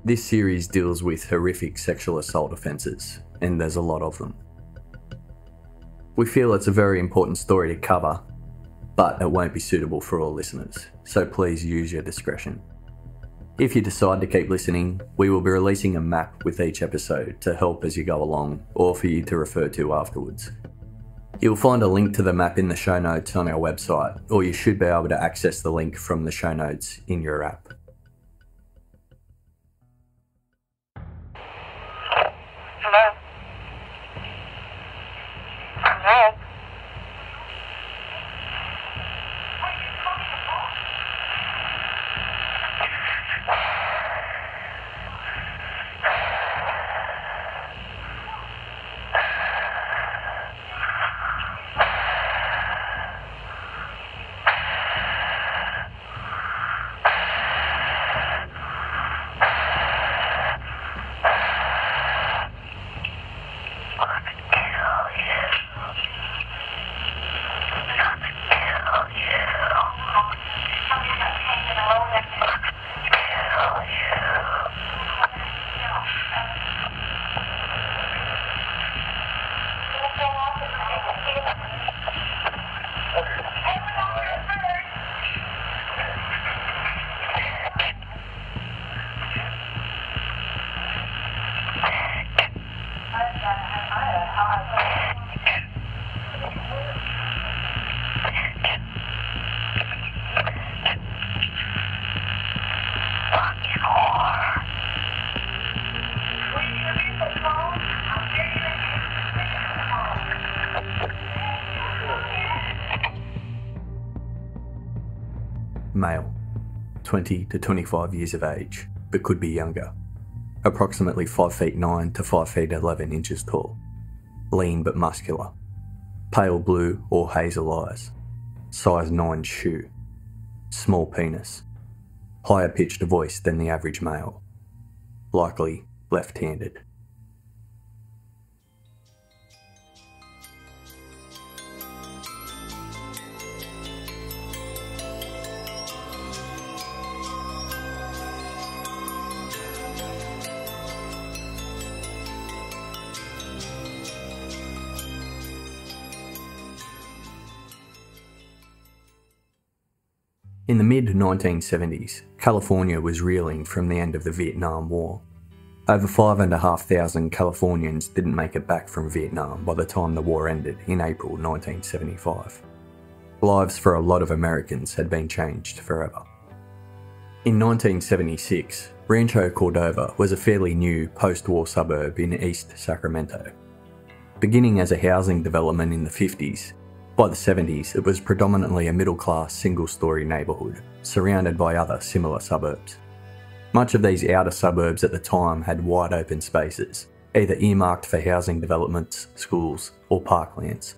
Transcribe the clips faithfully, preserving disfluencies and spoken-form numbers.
This series deals with horrific sexual assault offences, and there's a lot of them. We feel it's a very important story to cover, but it won't be suitable for all listeners, so please use your discretion. If you decide to keep listening, we will be releasing a map with each episode to help as you go along, or for you to refer to afterwards. You'll find a link to the map in the show notes on our website, or you should be able to access the link from the show notes in your app. Hello? Hello? Male, twenty to twenty-five years of age, but could be younger. Approximately five feet nine to five feet eleven inches tall. Lean but muscular. Pale blue or hazel eyes. Size nine shoe. Small penis. Higher pitched voice than the average male. Likely left-handed. In the mid nineteen seventies, California was reeling from the end of the Vietnam War. Over five and a half thousand Californians didn't make it back from Vietnam by the time the war ended in April nineteen seventy-five. Lives for a lot of Americans had been changed forever. In nineteen seventy-six, Rancho Cordova was a fairly new post-war suburb in East Sacramento. Beginning as a housing development in the fifties, by the seventies, it was predominantly a middle-class single-storey neighbourhood, surrounded by other similar suburbs. Much of these outer suburbs at the time had wide open spaces, either earmarked for housing developments, schools, or parklands.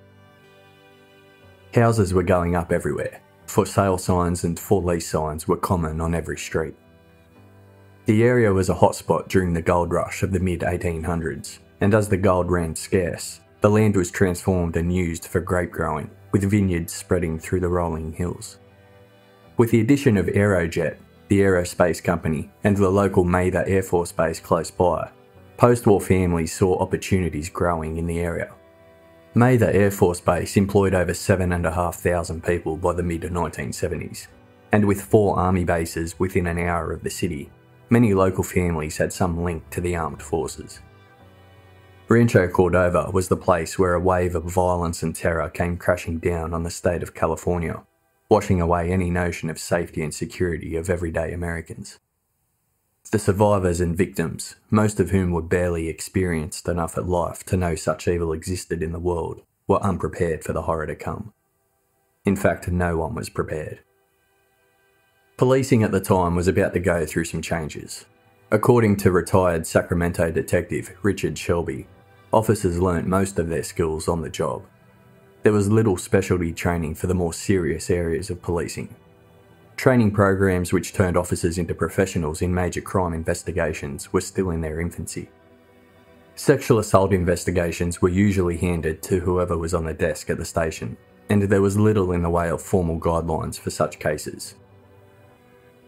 Houses were going up everywhere. For sale signs and for lease signs were common on every street. The area was a hotspot during the gold rush of the mid eighteen hundreds, and as the gold ran scarce, the land was transformed and used for grape growing, with vineyards spreading through the rolling hills. With the addition of Aerojet, the aerospace company, and the local Mather Air Force Base close by, post-war families saw opportunities growing in the area. Mather Air Force Base employed over seven thousand five hundred people by the mid nineteen seventies, and with four army bases within an hour of the city, many local families had some link to the armed forces. Rancho Cordova was the place where a wave of violence and terror came crashing down on the state of California, washing away any notion of safety and security of everyday Americans. The survivors and victims, most of whom were barely experienced enough at life to know such evil existed in the world, were unprepared for the horror to come. In fact, no one was prepared. Policing at the time was about to go through some changes. According to retired Sacramento detective Richard Shelby, officers learnt most of their skills on the job. There was little specialty training for the more serious areas of policing. Training programs which turned officers into professionals in major crime investigations were still in their infancy. Sexual assault investigations were usually handed to whoever was on the desk at the station, and there was little in the way of formal guidelines for such cases.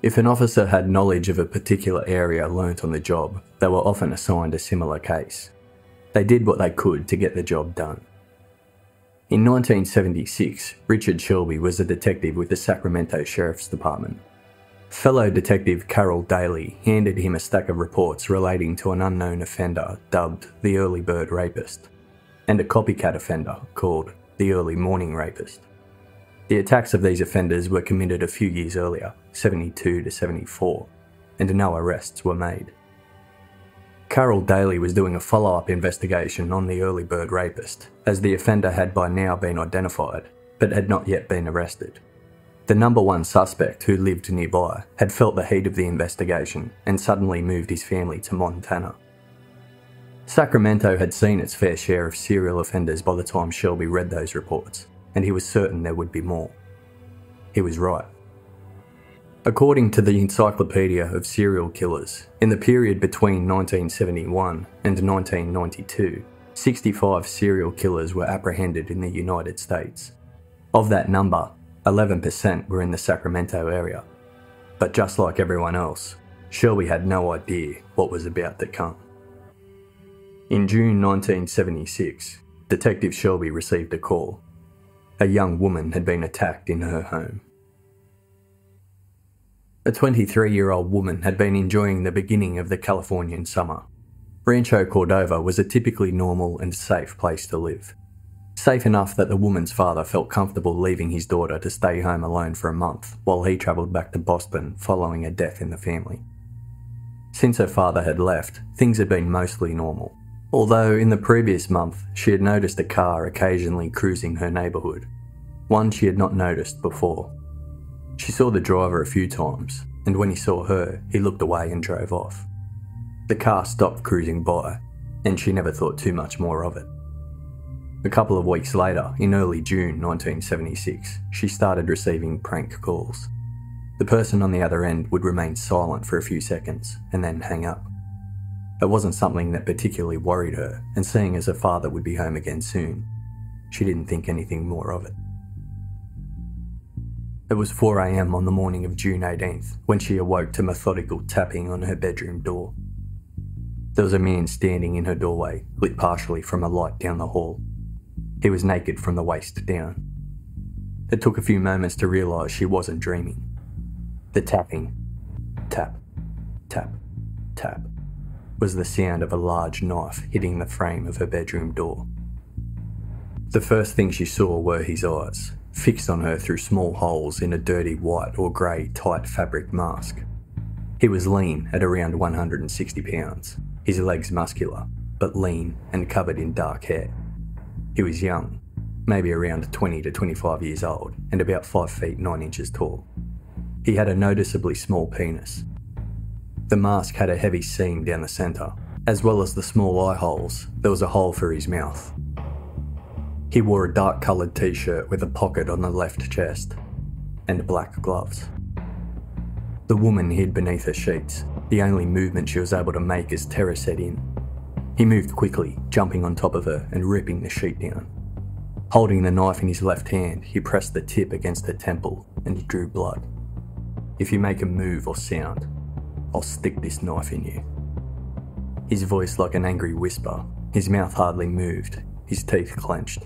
If an officer had knowledge of a particular area learnt on the job, they were often assigned a similar case. They did what they could to get the job done. In nineteen seventy-six, Richard Shelby was a detective with the Sacramento Sheriff's Department. Fellow detective Carol Daly handed him a stack of reports relating to an unknown offender dubbed the Early Bird Rapist, and a copycat offender called the Early Morning Rapist. The attacks of these offenders were committed a few years earlier, seventy-two to seventy-four, and no arrests were made. Carol Daly was doing a follow-up investigation on the Early Bird Rapist, as the offender had by now been identified, but had not yet been arrested. The number one suspect, who lived nearby, had felt the heat of the investigation and suddenly moved his family to Montana. Sacramento had seen its fair share of serial offenders by the time Shelby read those reports, and he was certain there would be more. He was right. According to the Encyclopedia of Serial Killers, in the period between nineteen seventy-one and nineteen ninety-two, sixty-five serial killers were apprehended in the United States. Of that number, eleven percent were in the Sacramento area. But just like everyone else, Shelby had no idea what was about to come. In June nineteen seventy-six, Detective Shelby received a call. A young woman had been attacked in her home. A twenty-three-year-old woman had been enjoying the beginning of the Californian summer. Rancho Cordova was a typically normal and safe place to live. Safe enough that the woman's father felt comfortable leaving his daughter to stay home alone for a month while he travelled back to Boston following a death in the family. Since her father had left, things had been mostly normal, although in the previous month she had noticed a car occasionally cruising her neighbourhood, one she had not noticed before. She saw the driver a few times, and when he saw her, he looked away and drove off. The car stopped cruising by, and she never thought too much more of it. A couple of weeks later, in early June nineteen seventy-six, she started receiving prank calls. The person on the other end would remain silent for a few seconds and then hang up. It wasn't something that particularly worried her, and seeing as her father would be home again soon, she didn't think anything more of it. It was four a m on the morning of June eighteenth when she awoke to methodical tapping on her bedroom door. There was a man standing in her doorway, lit partially from a light down the hall. He was naked from the waist down. It took a few moments to realise she wasn't dreaming. The tapping, tap, tap, tap, was the sound of a large knife hitting the frame of her bedroom door. The first thing she saw were his eyes, fixed on her through small holes in a dirty white or grey tight fabric mask. He was lean at around one hundred sixty pounds, his legs muscular, but lean and covered in dark hair. He was young, maybe around twenty to twenty-five years old, and about five feet nine inches tall. He had a noticeably small penis. The mask had a heavy seam down the centre. As well as the small eye holes, there was a hole for his mouth. He wore a dark coloured t-shirt with a pocket on the left chest, and black gloves. The woman hid beneath her sheets, the only movement she was able to make as terror set in. He moved quickly, jumping on top of her and ripping the sheet down. Holding the knife in his left hand, he pressed the tip against her temple and drew blood. "If you make a move or sound, I'll stick this knife in you." His voice like an angry whisper, his mouth hardly moved, his teeth clenched.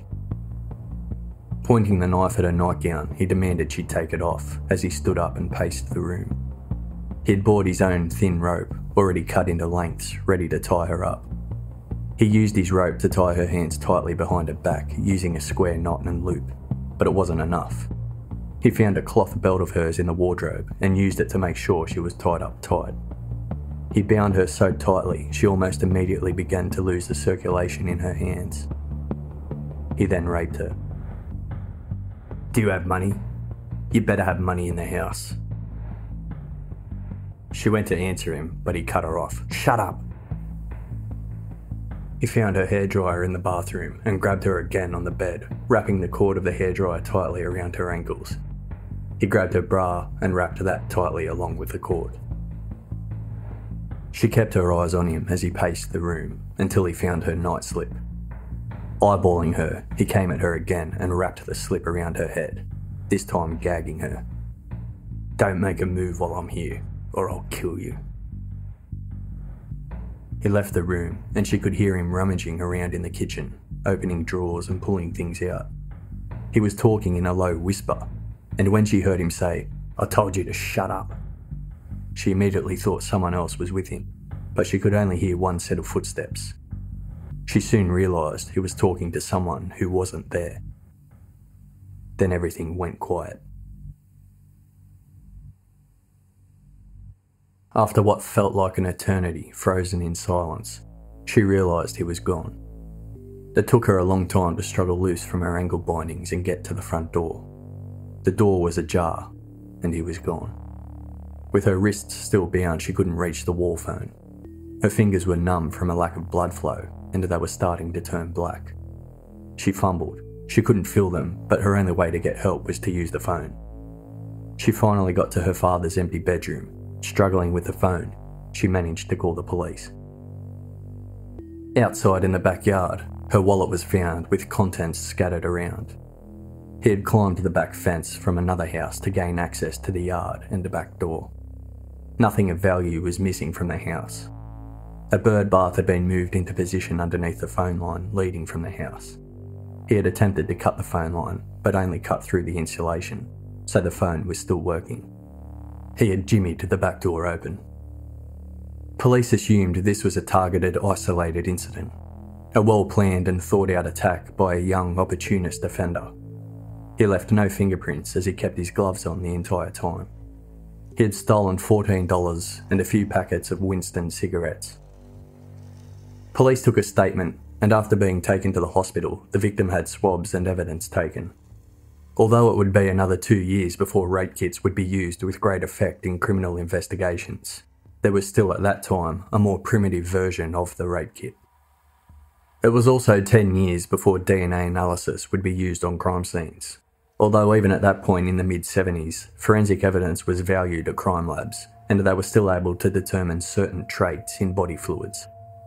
Pointing the knife at her nightgown, he demanded she take it off as he stood up and paced the room. He had bought his own thin rope, already cut into lengths, ready to tie her up. He used his rope to tie her hands tightly behind her back, using a square knot and loop, but it wasn't enough. He found a cloth belt of hers in the wardrobe and used it to make sure she was tied up tight. He bound her so tightly she almost immediately began to lose the circulation in her hands. He then raped her. "Do you have money? You better have money in the house." She went to answer him, but he cut her off. "Shut up!" He found her hairdryer in the bathroom and grabbed her again on the bed, wrapping the cord of the hairdryer tightly around her ankles. He grabbed her bra and wrapped that tightly along with the cord. She kept her eyes on him as he paced the room until he found her night slip. Eyeballing her, he came at her again and wrapped the slip around her head, this time gagging her. Don't make a move while I'm here, or I'll kill you. He left the room, and she could hear him rummaging around in the kitchen, opening drawers and pulling things out. He was talking in a low whisper, and when she heard him say, "I told you to shut up," she immediately thought someone else was with him, but she could only hear one set of footsteps. She soon realised he was talking to someone who wasn't there. Then everything went quiet. After what felt like an eternity frozen in silence, she realised he was gone. It took her a long time to struggle loose from her ankle bindings and get to the front door. The door was ajar, and he was gone. With her wrists still bound, she couldn't reach the wall phone. Her fingers were numb from a lack of blood flow, and they were starting to turn black. She fumbled. She couldn't feel them, but her only way to get help was to use the phone. She finally got to her father's empty bedroom. Struggling with the phone, she managed to call the police. Outside in the backyard, her wallet was found with contents scattered around. He had climbed the back fence from another house to gain access to the yard and the back door. Nothing of value was missing from the house. A bird bath had been moved into position underneath the phone line leading from the house. He had attempted to cut the phone line, but only cut through the insulation, so the phone was still working. He had jimmied the back door open. Police assumed this was a targeted, isolated incident, a well-planned and thought-out attack by a young, opportunist offender. He left no fingerprints as he kept his gloves on the entire time. He had stolen fourteen dollars and a few packets of Winston cigarettes. Police took a statement, and after being taken to the hospital, the victim had swabs and evidence taken. Although it would be another two years before rape kits would be used with great effect in criminal investigations, there was still at that time a more primitive version of the rape kit. It was also ten years before D N A analysis would be used on crime scenes, although even at that point in the mid seventies, forensic evidence was valued at crime labs, and they were still able to determine certain traits in body fluids.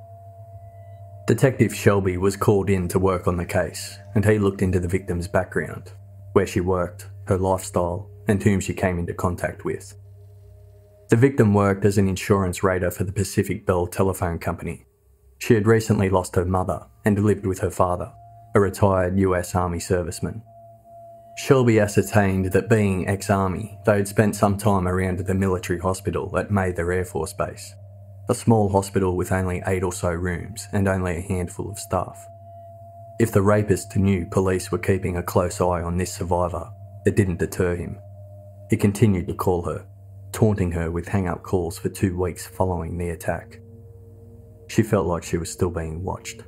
Detective Shelby was called in to work on the case, and he looked into the victim's background, where she worked, her lifestyle, and whom she came into contact with. The victim worked as an insurance rater for the Pacific Bell Telephone Company. She had recently lost her mother and lived with her father, a retired U S Army serviceman. Shelby ascertained that being ex-Army, they had spent some time around the military hospital at Mather Air Force Base, a small hospital with only eight or so rooms and only a handful of staff. If the rapist knew police were keeping a close eye on this survivor, it didn't deter him. He continued to call her, taunting her with hang-up calls for two weeks following the attack. She felt like she was still being watched.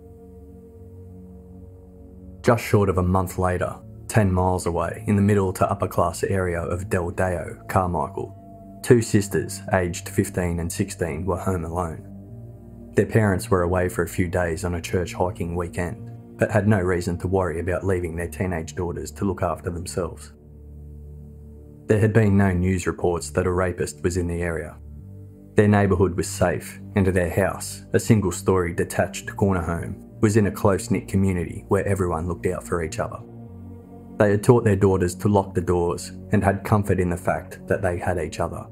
Just short of a month later, ten miles away, in the middle to upper-class area of Del Deo, Carmichael, two sisters, aged fifteen and sixteen, were home alone. Their parents were away for a few days on a church hiking weekend, but had no reason to worry about leaving their teenage daughters to look after themselves. There had been no news reports that a rapist was in the area. Their neighbourhood was safe, and their house, a single-storey detached corner home, was in a close-knit community where everyone looked out for each other. They had taught their daughters to lock the doors and had comfort in the fact that they had each other.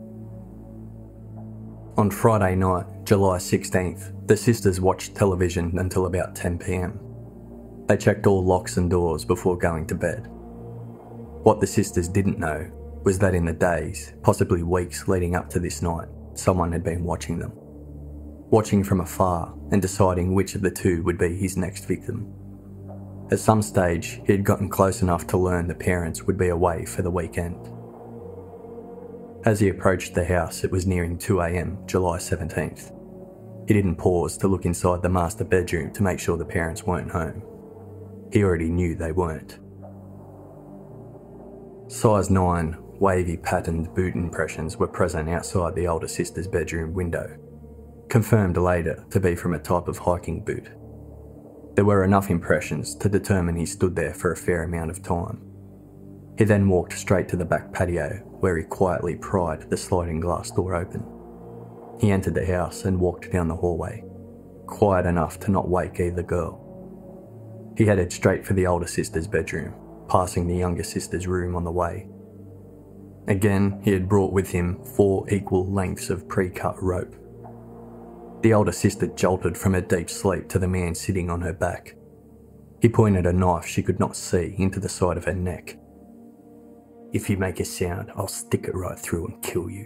On Friday night, July sixteenth, the sisters watched television until about ten p m. They checked all locks and doors before going to bed. What the sisters didn't know was that in the days, possibly weeks leading up to this night, someone had been watching them. Watching from afar and deciding which of the two would be his next victim. At some stage, he had gotten close enough to learn the parents would be away for the weekend. As he approached the house, it was nearing two a m, July seventeenth. He didn't pause to look inside the master bedroom to make sure the parents weren't home. He already knew they weren't. Size nine, wavy patterned boot impressions were present outside the older sister's bedroom window, confirmed later to be from a type of hiking boot. There were enough impressions to determine he stood there for a fair amount of time. He then walked straight to the back patio, where he quietly pried the sliding glass door open. He entered the house and walked down the hallway, quiet enough to not wake either girl. He headed straight for the older sister's bedroom, passing the younger sister's room on the way. Again, he had brought with him four equal lengths of pre-cut rope. The older sister jolted from her deep sleep to the man sitting on her back. He pointed a knife she could not see into the side of her neck. "If you make a sound, I'll stick it right through and kill you."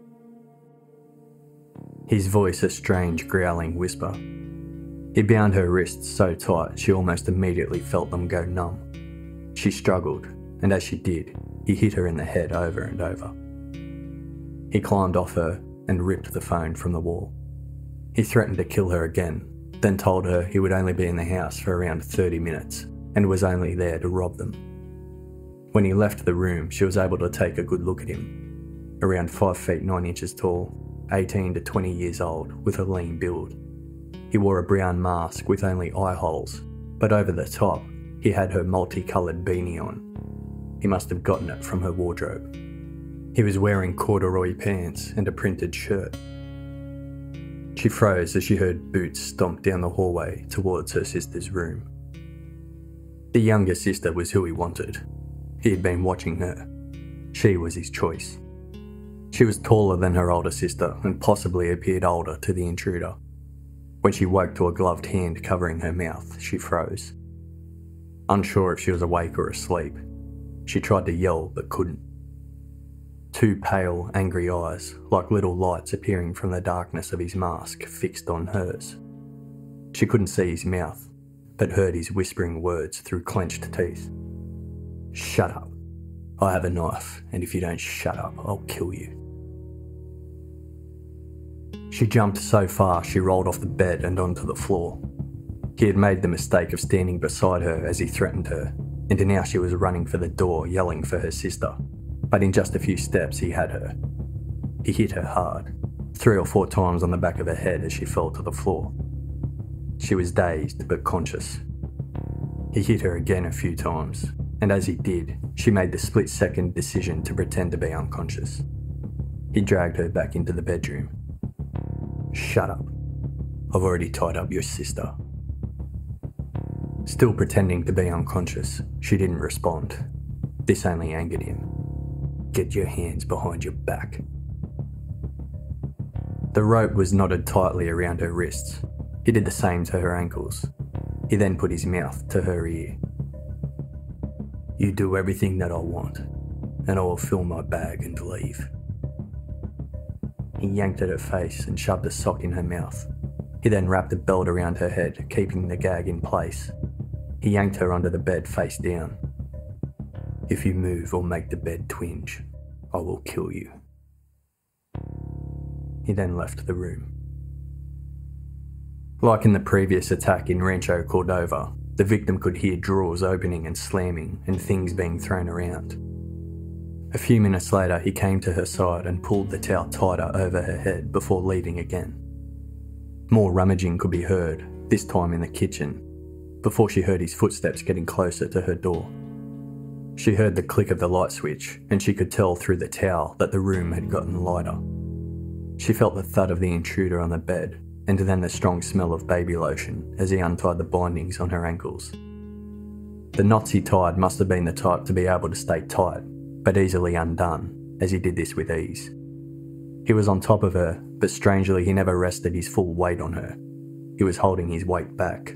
His voice a strange growling whisper. He bound her wrists so tight she almost immediately felt them go numb. She struggled, and as she did, he hit her in the head over and over. He climbed off her and ripped the phone from the wall. He threatened to kill her again, then told her he would only be in the house for around thirty minutes and was only there to rob them. When he left the room, she was able to take a good look at him. Around five feet nine inches tall, eighteen to twenty years old, with a lean build. He wore a brown mask with only eye holes, but over the top, he had her multicoloured beanie on. He must have gotten it from her wardrobe. He was wearing corduroy pants and a printed shirt. She froze as she heard boots stomp down the hallway towards her sister's room. The younger sister was who he wanted. He had been watching her. She was his choice. She was taller than her older sister and possibly appeared older to the intruder. When she woke to a gloved hand covering her mouth, she froze. Unsure if she was awake or asleep, she tried to yell but couldn't. Two pale, angry eyes, like little lights appearing from the darkness of his mask, fixed on hers. She couldn't see his mouth, but heard his whispering words through clenched teeth. "Shut up. I have a knife, and if you don't shut up, I'll kill you." She jumped so far she rolled off the bed and onto the floor. He had made the mistake of standing beside her as he threatened her, and now she was running for the door, yelling for her sister. But in just a few steps he had her. He hit her hard, three or four times on the back of her head as she fell to the floor. She was dazed but conscious. He hit her again a few times, and as he did, she made the split-second decision to pretend to be unconscious. He dragged her back into the bedroom. "Shut up. I've already tied up your sister." Still pretending to be unconscious, she didn't respond. This only angered him. "Get your hands behind your back." The rope was knotted tightly around her wrists. He did the same to her ankles. He then put his mouth to her ear. "You do everything that I want, and I will fill my bag and leave." He yanked at her face and shoved a sock in her mouth. He then wrapped a belt around her head, keeping the gag in place. He yanked her onto the bed face down. "If you move or make the bed twinge, I will kill you." He then left the room. Like in the previous attack in Rancho Cordova, the victim could hear drawers opening and slamming and things being thrown around. A few minutes later, he came to her side and pulled the towel tighter over her head before leaving again. More rummaging could be heard, this time in the kitchen, before she heard his footsteps getting closer to her door. She heard the click of the light switch, and she could tell through the towel that the room had gotten lighter. She felt the thud of the intruder on the bed, and then the strong smell of baby lotion as he untied the bindings on her ankles. The knots he tied must have been the type to be able to stay tight, but easily undone, as he did this with ease. He was on top of her, but strangely he never rested his full weight on her. He was holding his weight back.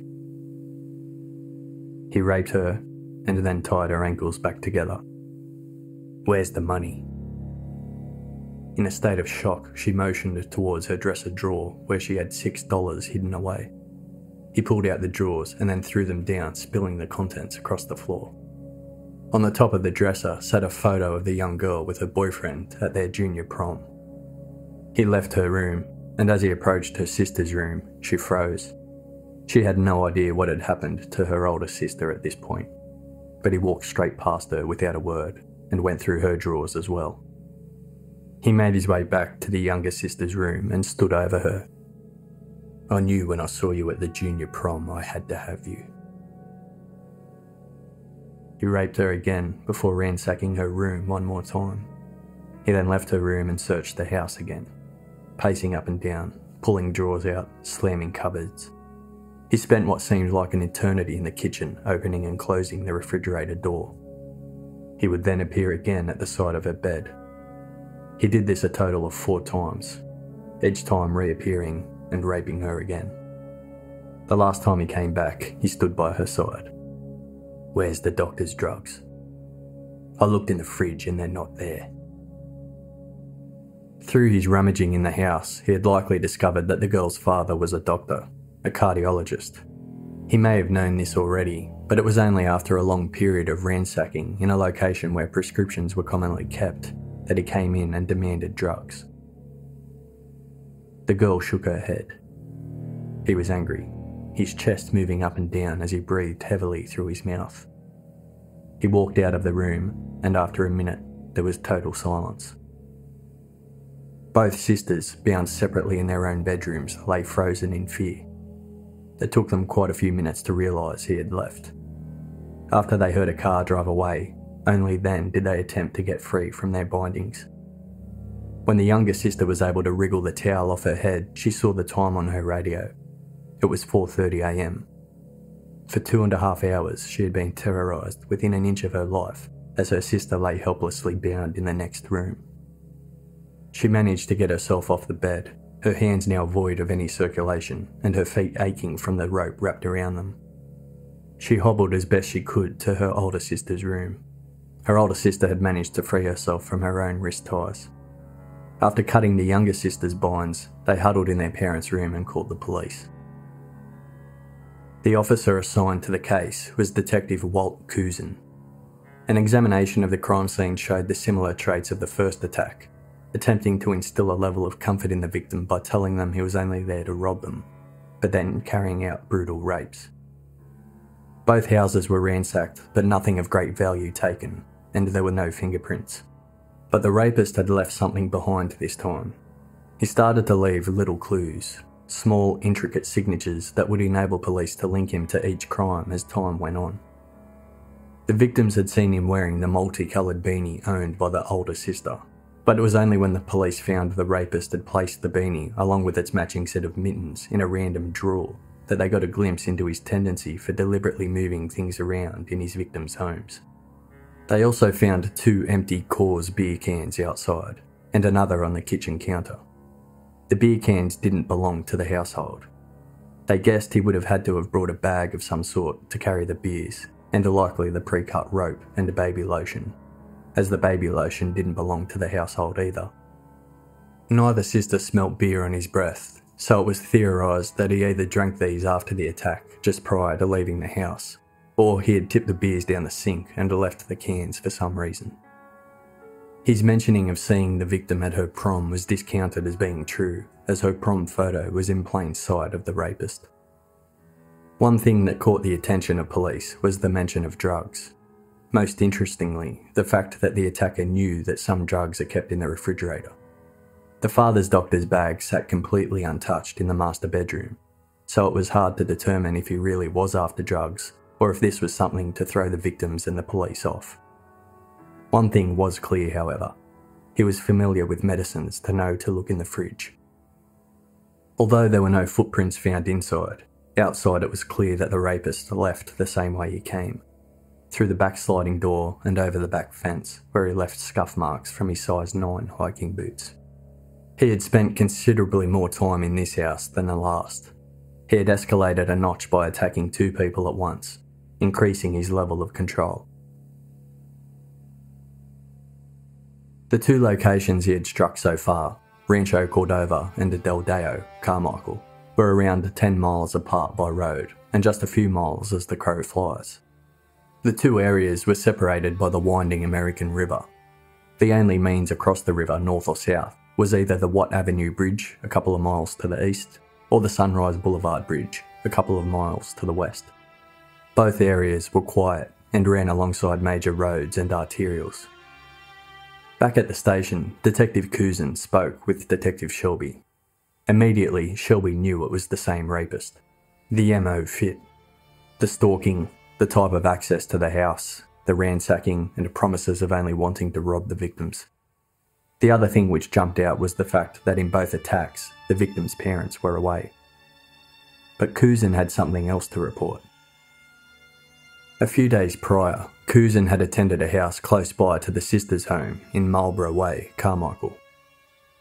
He raped her, and then tied her ankles back together. "Where's the money?" In a state of shock, she motioned towards her dresser drawer where she had six dollars hidden away. He pulled out the drawers and then threw them down, spilling the contents across the floor. On the top of the dresser sat a photo of the young girl with her boyfriend at their junior prom. He left her room, and as he approached her sister's room, she froze. She had no idea what had happened to her older sister at this point, but he walked straight past her without a word and went through her drawers as well. He made his way back to the younger sister's room and stood over her. "I knew when I saw you at the junior prom I had to have you." He raped her again before ransacking her room one more time. He then left her room and searched the house again, pacing up and down, pulling drawers out, slamming cupboards. He spent what seemed like an eternity in the kitchen, opening and closing the refrigerator door. He would then appear again at the side of her bed, He did this a total of four times, each time reappearing and raping her again. The last time he came back, he stood by her side. "Where's the doctor's drugs? I looked in the fridge and they're not there." Through his rummaging in the house, he had likely discovered that the girl's father was a doctor, a cardiologist. He may have known this already, but it was only after a long period of ransacking in a location where prescriptions were commonly kept that he came in and demanded drugs. The girl shook her head. He was angry, his chest moving up and down as he breathed heavily through his mouth. He walked out of the room, and after a minute, there was total silence. Both sisters, bound separately in their own bedrooms, lay frozen in fear. It took them quite a few minutes to realise he had left. After they heard a car drive away, only then did they attempt to get free from their bindings. When the younger sister was able to wriggle the towel off her head, she saw the time on her radio. It was four thirty a m. For two and a half hours, she had been terrorised within an inch of her life as her sister lay helplessly bound in the next room. She managed to get herself off the bed, her hands now void of any circulation and her feet aching from the rope wrapped around them. She hobbled as best she could to her older sister's room. Her older sister had managed to free herself from her own wrist ties. After cutting the younger sister's binds, they huddled in their parents' room and called the police. The officer assigned to the case was Detective Walt Cousin. An examination of the crime scene showed the similar traits of the first attack, attempting to instill a level of comfort in the victim by telling them he was only there to rob them, but then carrying out brutal rapes. Both houses were ransacked, but nothing of great value taken, and there were no fingerprints. But the rapist had left something behind this time. He started to leave little clues, small, intricate signatures that would enable police to link him to each crime as time went on. The victims had seen him wearing the multicoloured beanie owned by the older sister, but it was only when the police found the rapist had placed the beanie along with its matching set of mittens in a random drawer that they got a glimpse into his tendency for deliberately moving things around in his victims' homes. They also found two empty Coors beer cans outside and another on the kitchen counter. The beer cans didn't belong to the household. They guessed he would have had to have brought a bag of some sort to carry the beers, and likely the pre-cut rope and a baby lotion, as the baby lotion didn't belong to the household either. Neither sister smelt beer on his breath, so it was theorised that he either drank these after the attack just prior to leaving the house, or he had tipped the beers down the sink and left the cans for some reason. His mentioning of seeing the victim at her prom was discounted as being true, as her prom photo was in plain sight of the rapist. One thing that caught the attention of police was the mention of drugs. Most interestingly, the fact that the attacker knew that some drugs are kept in the refrigerator. The father's doctor's bag sat completely untouched in the master bedroom, so it was hard to determine if he really was after drugs or if this was something to throw the victims and the police off. One thing was clear, however. He was familiar with medicines to know to look in the fridge. Although there were no footprints found inside, outside it was clear that the rapist left the same way he came, through the back sliding door and over the back fence, where he left scuff marks from his size nine hiking boots. He had spent considerably more time in this house than the last. He had escalated a notch by attacking two people at once, increasing his level of control. The two locations he had struck so far, Rancho Cordova and Del Deo, Carmichael, were around ten miles apart by road and just a few miles as the crow flies. The two areas were separated by the winding American River. The only means across the river, north or south, was either the Watt Avenue Bridge, a couple of miles to the east, or the Sunrise Boulevard Bridge, a couple of miles to the west. Both areas were quiet and ran alongside major roads and arterials. Back at the station, Detective Cousin spoke with Detective Shelby. Immediately, Shelby knew it was the same rapist. The M O fit. The stalking, the type of access to the house, the ransacking, and promises of only wanting to rob the victims. The other thing which jumped out was the fact that in both attacks, the victims' parents were away. But Cousin had something else to report. A few days prior, Cousin had attended a house close by to the sisters' home in Marlborough Way, Carmichael,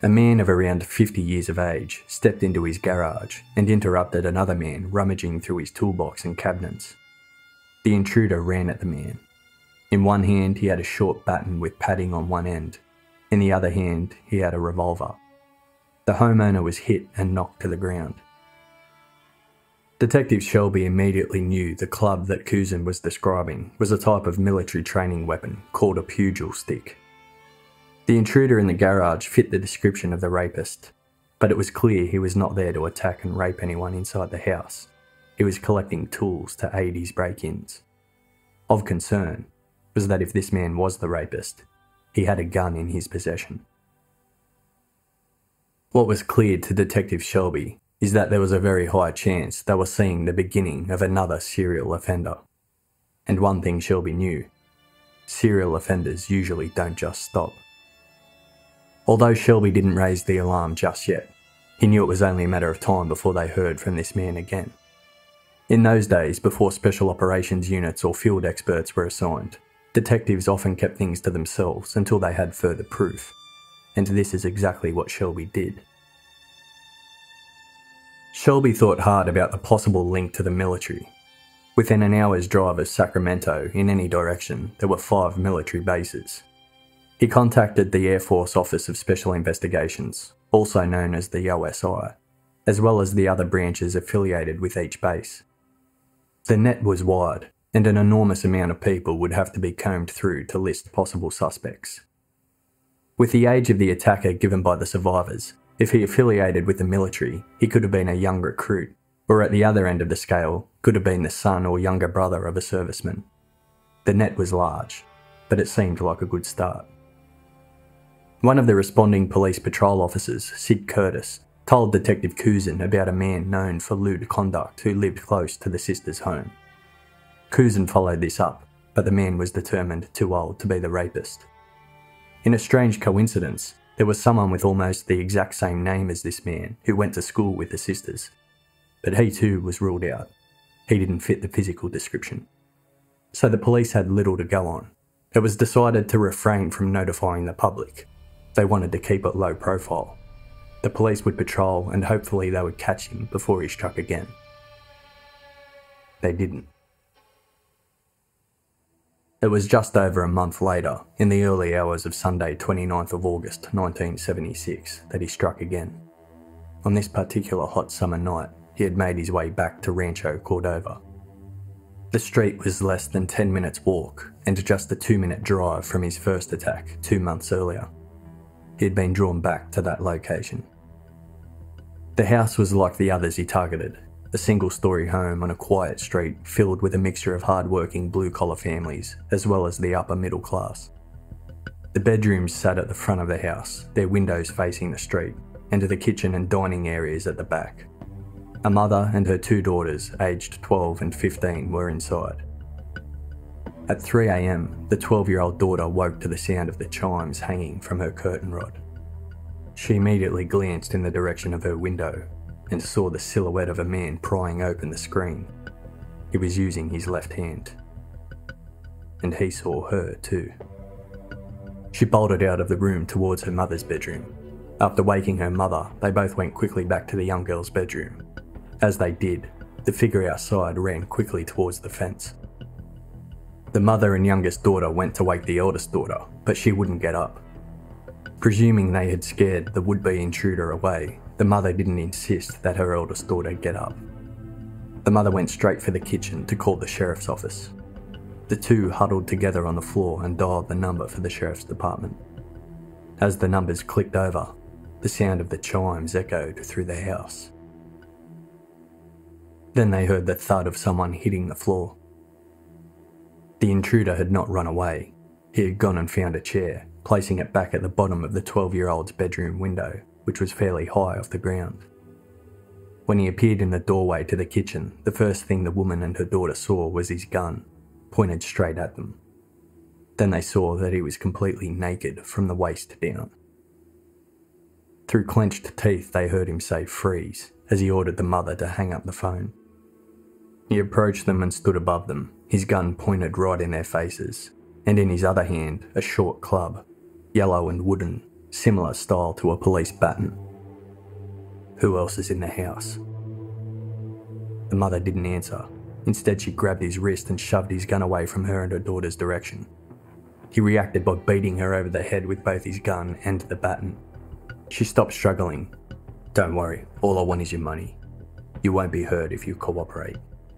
A man of around fifty years of age stepped into his garage and interrupted another man rummaging through his toolbox and cabinets. The intruder ran at the man. In one hand he had a short baton with padding on one end. In the other hand he had a revolver. The homeowner was hit and knocked to the ground. Detective Shelby immediately knew the club that Cousin was describing was a type of military training weapon called a pugil stick. The intruder in the garage fit the description of the rapist, but it was clear he was not there to attack and rape anyone inside the house. He was collecting tools to aid his break-ins. Of concern was that if this man was the rapist, he had a gun in his possession. What was clear to Detective Shelby is that there was a very high chance they were seeing the beginning of another serial offender. And one thing Shelby knew: serial offenders usually don't just stop. Although Shelby didn't raise the alarm just yet, he knew it was only a matter of time before they heard from this man again. In those days, before special operations units or field experts were assigned, detectives often kept things to themselves until they had further proof, and this is exactly what Shelby did. Shelby thought hard about the possible link to the military. Within an hour's drive of Sacramento in any direction, there were five military bases. He contacted the Air Force Office of Special Investigations, also known as the O S I, as well as the other branches affiliated with each base. The net was wide, and an enormous amount of people would have to be combed through to list possible suspects. With the age of the attacker given by the survivors, if he affiliated with the military, he could have been a young recruit, or at the other end of the scale, could have been the son or younger brother of a serviceman. The net was large, but it seemed like a good start. One of the responding police patrol officers, Sid Curtis, told Detective Cousin about a man known for lewd conduct who lived close to the sister's home. Cousin followed this up, but the man was determined too old to be the rapist. In a strange coincidence, there was someone with almost the exact same name as this man who went to school with the sisters, but he too was ruled out. He didn't fit the physical description. So the police had little to go on. It was decided to refrain from notifying the public. They wanted to keep it low profile. The police would patrol and hopefully they would catch him before he struck again. They didn't. It was just over a month later, in the early hours of Sunday twenty-ninth of August nineteen seventy-six, that he struck again. On this particular hot summer night, he had made his way back to Rancho Cordova. The street was less than ten minutes walk and just a two minute drive from his first attack two months earlier. He had been drawn back to that location. The house was like the others he targeted, a single-storey home on a quiet street filled with a mixture of hard-working blue-collar families as well as the upper middle class. The bedrooms sat at the front of the house, their windows facing the street, and the kitchen and dining areas at the back. A mother and her two daughters, aged twelve and fifteen, were inside. At three a m, the twelve-year-old daughter woke to the sound of the chimes hanging from her curtain rod. She immediately glanced in the direction of her window and saw the silhouette of a man prying open the screen. He was using his left hand. And he saw her too. She bolted out of the room towards her mother's bedroom. After waking her mother, they both went quickly back to the young girl's bedroom. As they did, the figure outside ran quickly towards the fence. The mother and youngest daughter went to wake the eldest daughter, but she wouldn't get up. Presuming they had scared the would-be intruder away, the mother didn't insist that her eldest daughter get up. The mother went straight for the kitchen to call the sheriff's office. The two huddled together on the floor and dialed the number for the sheriff's department. As the numbers clicked over, the sound of the chimes echoed through the house. Then they heard the thud of someone hitting the floor. The intruder had not run away. He had gone and found a chair, placing it back at the bottom of the twelve-year-old's bedroom window, which was fairly high off the ground. When he appeared in the doorway to the kitchen, the first thing the woman and her daughter saw was his gun, pointed straight at them. Then they saw that he was completely naked from the waist down. Through clenched teeth, they heard him say "freeze" as he ordered the mother to hang up the phone. He approached them and stood above them, his gun pointed right in their faces, and in his other hand a short club, yellow and wooden, similar style to a police baton. "Who else is in the house?" The mother didn't answer. Instead, she grabbed his wrist and shoved his gun away from her and her daughter's direction. He reacted by beating her over the head with both his gun and the baton. She stopped struggling. "Don't worry, all I want is your money. You won't be hurt if you cooperate."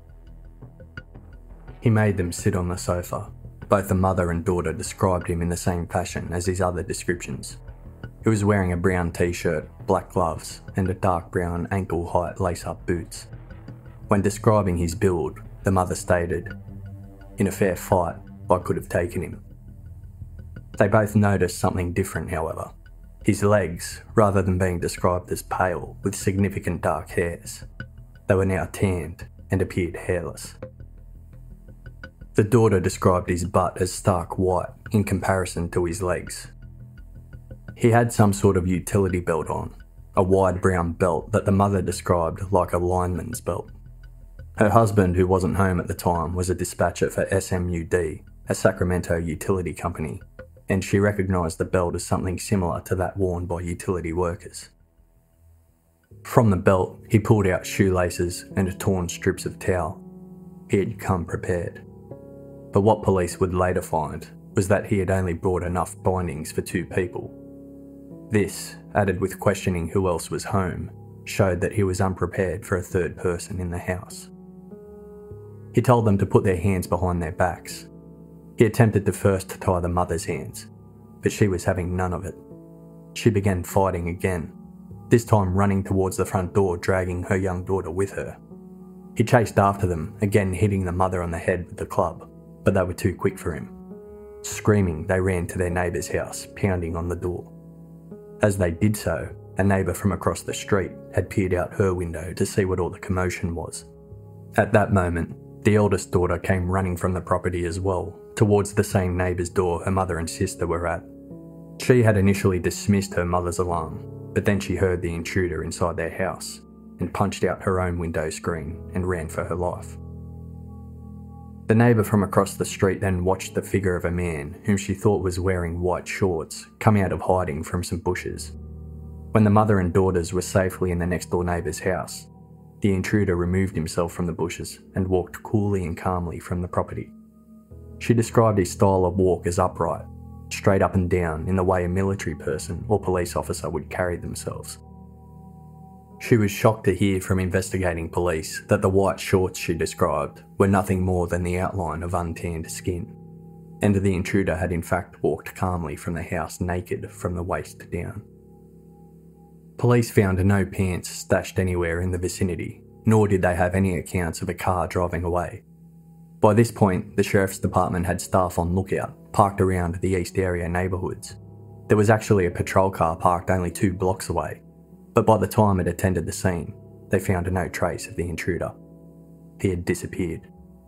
He made them sit on the sofa. Both the mother and daughter described him in the same fashion as his other descriptions. He was wearing a brown t-shirt, black gloves, and a dark brown ankle-height lace-up boots. When describing his build, the mother stated, "In a fair fight, I could have taken him." They both noticed something different, however. His legs, rather than being described as pale with significant dark hairs, they were now tanned and appeared hairless. The daughter described his butt as stark white in comparison to his legs. He had some sort of utility belt on, a wide brown belt that the mother described like a lineman's belt. Her husband, who wasn't home at the time, was a dispatcher for S M U D, a Sacramento utility company, and she recognised the belt as something similar to that worn by utility workers. From the belt, he pulled out shoelaces and torn strips of towel. He had come prepared. But what police would later find was that he had only brought enough bindings for two people. This, added with questioning who else was home, showed that he was unprepared for a third person in the house. He told them to put their hands behind their backs. He attempted to first tie the mother's hands, but she was having none of it. She began fighting again, this time running towards the front door, dragging her young daughter with her. He chased after them, again hitting the mother on the head with the club, but they were too quick for him. Screaming, they ran to their neighbour's house, pounding on the door. As they did so, a neighbour from across the street had peered out her window to see what all the commotion was. At that moment, the eldest daughter came running from the property as well, towards the same neighbour's door her mother and sister were at. She had initially dismissed her mother's alarm, but then she heard the intruder inside their house and punched out her own window screen and ran for her life. The neighbour from across the street then watched the figure of a man whom she thought was wearing white shorts come out of hiding from some bushes. When the mother and daughters were safely in the next door neighbour's house, the intruder removed himself from the bushes and walked coolly and calmly from the property. She described his style of walk as upright, straight up and down in the way a military person or police officer would carry themselves. She was shocked to hear from investigating police that the white shorts she described were nothing more than the outline of untanned skin, and the intruder had in fact walked calmly from the house naked from the waist down. Police found no pants stashed anywhere in the vicinity, nor did they have any accounts of a car driving away. By this point, the Sheriff's Department had staff on lookout, parked around the East area neighbourhoods. There was actually a patrol car parked only two blocks away, but by the time it attended the scene, they found no trace of the intruder. He had disappeared.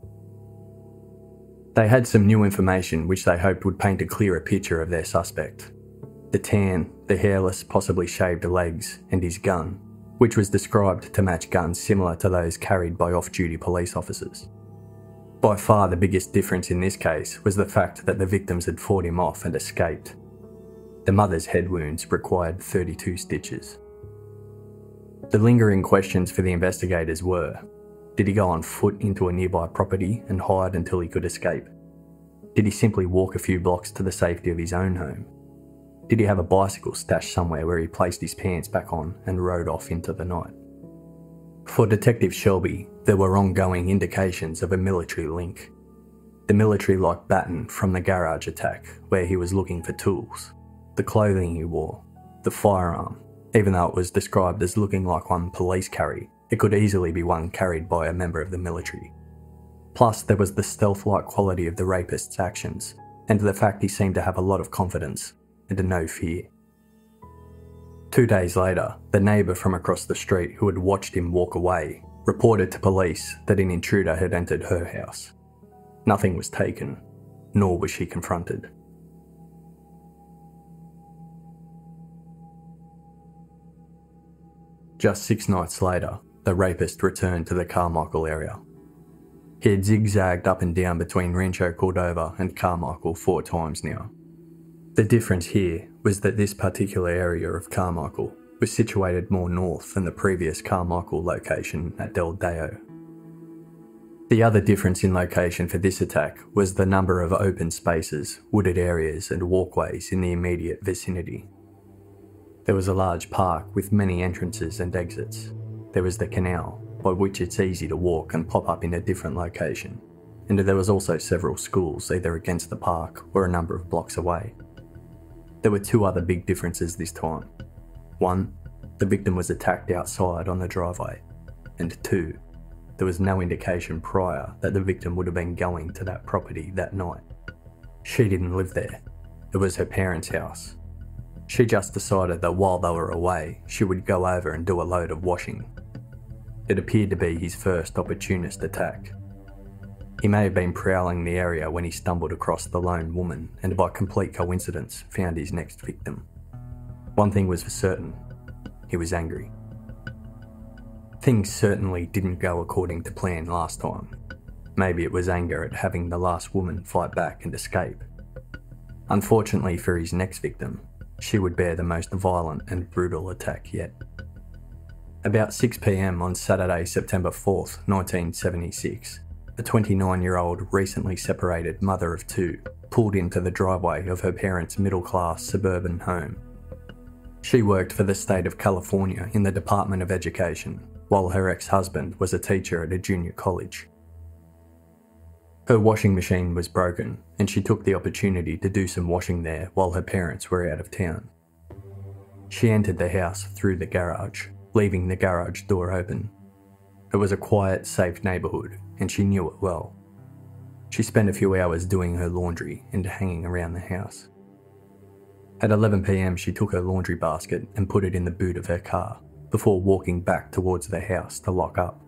They had some new information which they hoped would paint a clearer picture of their suspect. The tan, the hairless, possibly shaved legs, and his gun, which was described to match guns similar to those carried by off-duty police officers. By far the biggest difference in this case was the fact that the victims had fought him off and escaped. The mother's head wounds required thirty-two stitches. The lingering questions for the investigators were, did he go on foot into a nearby property and hide until he could escape? Did he simply walk a few blocks to the safety of his own home? Did he have a bicycle stashed somewhere where he placed his pants back on and rode off into the night? For Detective Shelby, there were ongoing indications of a military link. The military-like baton from the garage attack where he was looking for tools, the clothing he wore, the firearm. Even though it was described as looking like one police carry, it could easily be one carried by a member of the military. Plus, there was the stealth-like quality of the rapist's actions, and the fact he seemed to have a lot of confidence and no fear. Two days later, the neighbour from across the street who had watched him walk away reported to police that an intruder had entered her house. Nothing was taken, nor was she confronted. Just six nights later, the rapist returned to the Carmichael area. He had zigzagged up and down between Rancho Cordova and Carmichael four times now. The difference here was that this particular area of Carmichael was situated more north than the previous Carmichael location at Del Deo. The other difference in location for this attack was the number of open spaces, wooded areas and walkways in the immediate vicinity. There was a large park with many entrances and exits. There was the canal, by which it's easy to walk and pop up in a different location, and there was also several schools either against the park or a number of blocks away. There were two other big differences this time. One, the victim was attacked outside on the driveway, and two, there was no indication prior that the victim would have been going to that property that night. She didn't live there. It was her parents' house. She just decided that while they were away, she would go over and do a load of washing. It appeared to be his first opportunist attack. He may have been prowling the area when he stumbled across the lone woman and by complete coincidence found his next victim. One thing was for certain, he was angry. Things certainly didn't go according to plan last time. Maybe it was anger at having the last woman fight back and escape. Unfortunately for his next victim, she would bear the most violent and brutal attack yet. About six p m on Saturday, September fourth, nineteen seventy-six, a twenty-nine-year-old recently separated mother of two pulled into the driveway of her parents' middle-class suburban home. She worked for the state of California in the Department of Education, while her ex-husband was a teacher at a junior college. Her washing machine was broken, and she took the opportunity to do some washing there while her parents were out of town. She entered the house through the garage, leaving the garage door open. It was a quiet, safe neighbourhood, and she knew it well. She spent a few hours doing her laundry and hanging around the house. At eleven p m she took her laundry basket and put it in the boot of her car, before walking back towards the house to lock up.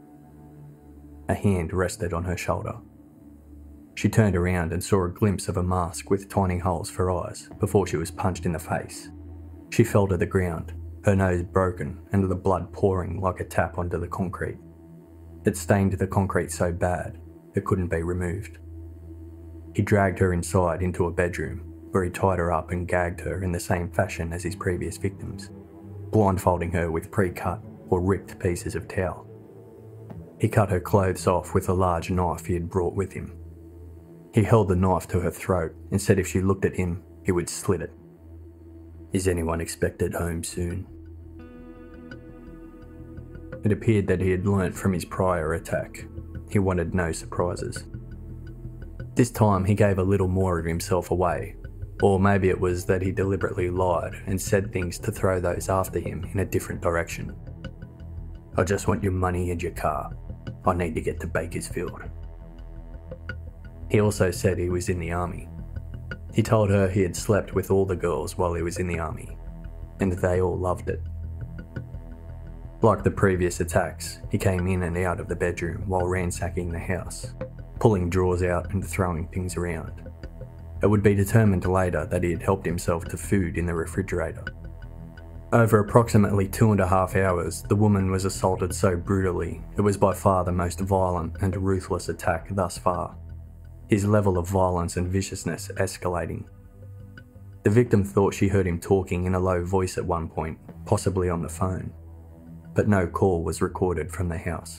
A hand rested on her shoulder. She turned around and saw a glimpse of a mask with tiny holes for eyes before she was punched in the face. She fell to the ground, her nose broken and the blood pouring like a tap onto the concrete. It stained the concrete so bad it couldn't be removed. He dragged her inside into a bedroom where he tied her up and gagged her in the same fashion as his previous victims, blindfolding her with pre-cut or ripped pieces of towel. He cut her clothes off with a large knife he had brought with him. He held the knife to her throat and said if she looked at him, he would slit it. "Is anyone expected home soon?" It appeared that he had learnt from his prior attack. He wanted no surprises. This time he gave a little more of himself away, or maybe it was that he deliberately lied and said things to throw those after him in a different direction. "I just want your money and your car. I need to get to Bakersfield." He also said he was in the army. He told her he had slept with all the girls while he was in the army, and they all loved it. Like the previous attacks, he came in and out of the bedroom while ransacking the house, pulling drawers out and throwing things around. It would be determined later that he had helped himself to food in the refrigerator. Over approximately two and a half hours, the woman was assaulted so brutally it was by far the most violent and ruthless attack thus far, his level of violence and viciousness escalating. The victim thought she heard him talking in a low voice at one point, possibly on the phone, but no call was recorded from the house.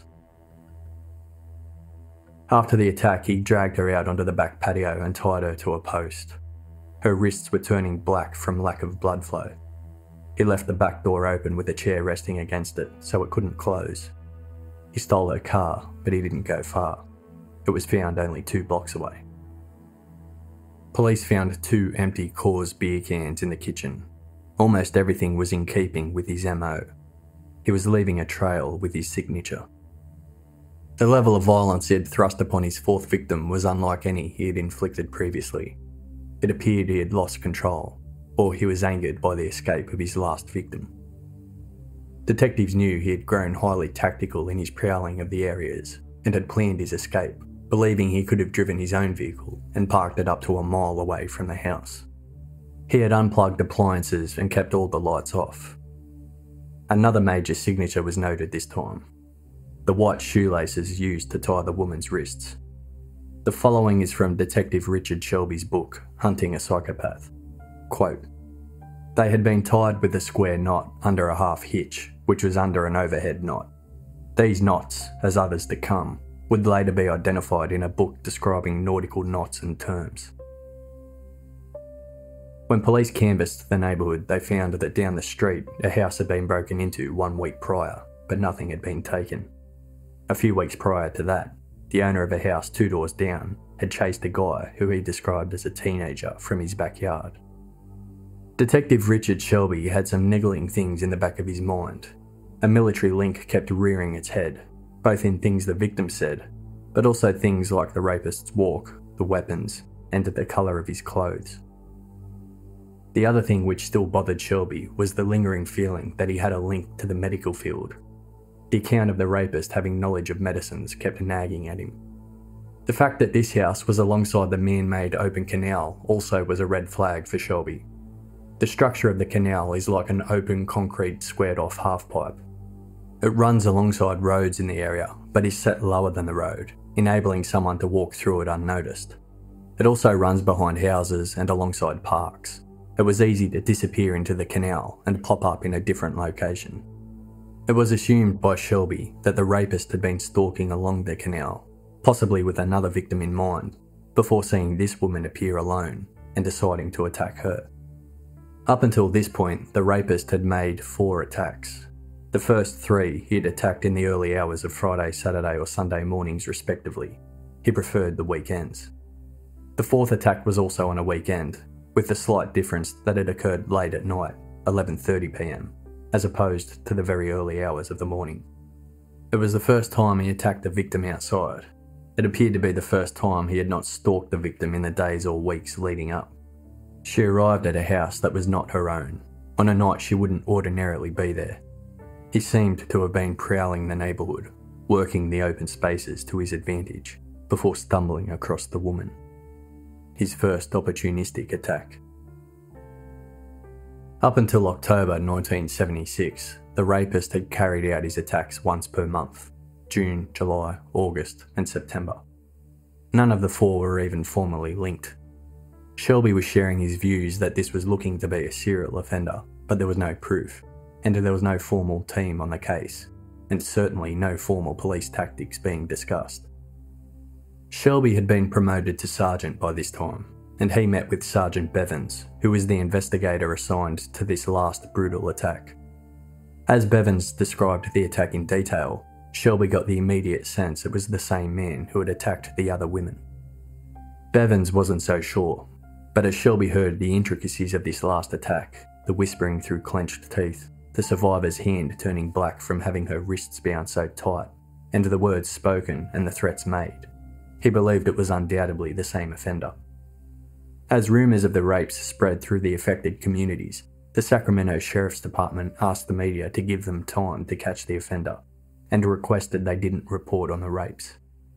After the attack, he dragged her out onto the back patio and tied her to a post. Her wrists were turning black from lack of blood flow. He left the back door open with a chair resting against it so it couldn't close. He stole her car, but he didn't go far. It was found only two blocks away. Police found two empty Coors beer cans in the kitchen. Almost everything was in keeping with his M O. He was leaving a trail with his signature. The level of violence he had thrust upon his fourth victim was unlike any he had inflicted previously. It appeared he had lost control, or he was angered by the escape of his last victim. Detectives knew he had grown highly tactical in his prowling of the areas and had planned his escape, believing he could have driven his own vehicle and parked it up to a mile away from the house. He had unplugged appliances and kept all the lights off. Another major signature was noted this time: the white shoelaces used to tie the woman's wrists. The following is from Detective Richard Shelby's book, Hunting a Psychopath. Quote, "They had been tied with a square knot under a half hitch, which was under an overhead knot. These knots, as others to come, would later be identified in a book describing nautical knots and terms." When police canvassed the neighbourhood, they found that down the street, a house had been broken into one week prior, but nothing had been taken. A few weeks prior to that, the owner of a house two doors down had chased a guy who he described as a teenager from his backyard. Detective Richard Shelby had some niggling things in the back of his mind. A military link kept rearing its head, both in things the victim said, but also things like the rapist's walk, the weapons, and the colour of his clothes. The other thing which still bothered Shelby was the lingering feeling that he had a link to the medical field. The account of the rapist having knowledge of medicines kept nagging at him. The fact that this house was alongside the man-made open canal also was a red flag for Shelby. The structure of the canal is like an open concrete squared off half-pipe. It runs alongside roads in the area, but is set lower than the road, enabling someone to walk through it unnoticed. It also runs behind houses and alongside parks. It was easy to disappear into the canal and pop up in a different location. It was assumed by Shelby that the rapist had been stalking along the canal, possibly with another victim in mind, before seeing this woman appear alone and deciding to attack her. Up until this point, the rapist had made four attacks. The first three he had attacked in the early hours of Friday, Saturday or Sunday mornings respectively. He preferred the weekends. The fourth attack was also on a weekend, with the slight difference that it occurred late at night, eleven thirty p m, as opposed to the very early hours of the morning. It was the first time he attacked the victim outside. It appeared to be the first time he had not stalked the victim in the days or weeks leading up. She arrived at a house that was not her own, on a night she wouldn't ordinarily be there. He seemed to have been prowling the neighbourhood, working the open spaces to his advantage, before stumbling across the woman. His first opportunistic attack. Up until October nineteen seventy-six, the rapist had carried out his attacks once per month, June, July, August and September. None of the four were even formally linked. Shelby was sharing his views that this was looking to be a serial offender, but there was no proof, and there was no formal team on the case, and certainly no formal police tactics being discussed. Shelby had been promoted to sergeant by this time, and he met with Sergeant Bevans, who was the investigator assigned to this last brutal attack. As Bevans described the attack in detail, Shelby got the immediate sense it was the same man who had attacked the other women. Bevans wasn't so sure, but as Shelby heard the intricacies of this last attack, the whispering through clenched teeth, the survivor's hand turning black from having her wrists bound so tight, and the words spoken and the threats made, he believed it was undoubtedly the same offender. As rumours of the rapes spread through the affected communities, the Sacramento Sheriff's Department asked the media to give them time to catch the offender, and requested they didn't report on the rapes.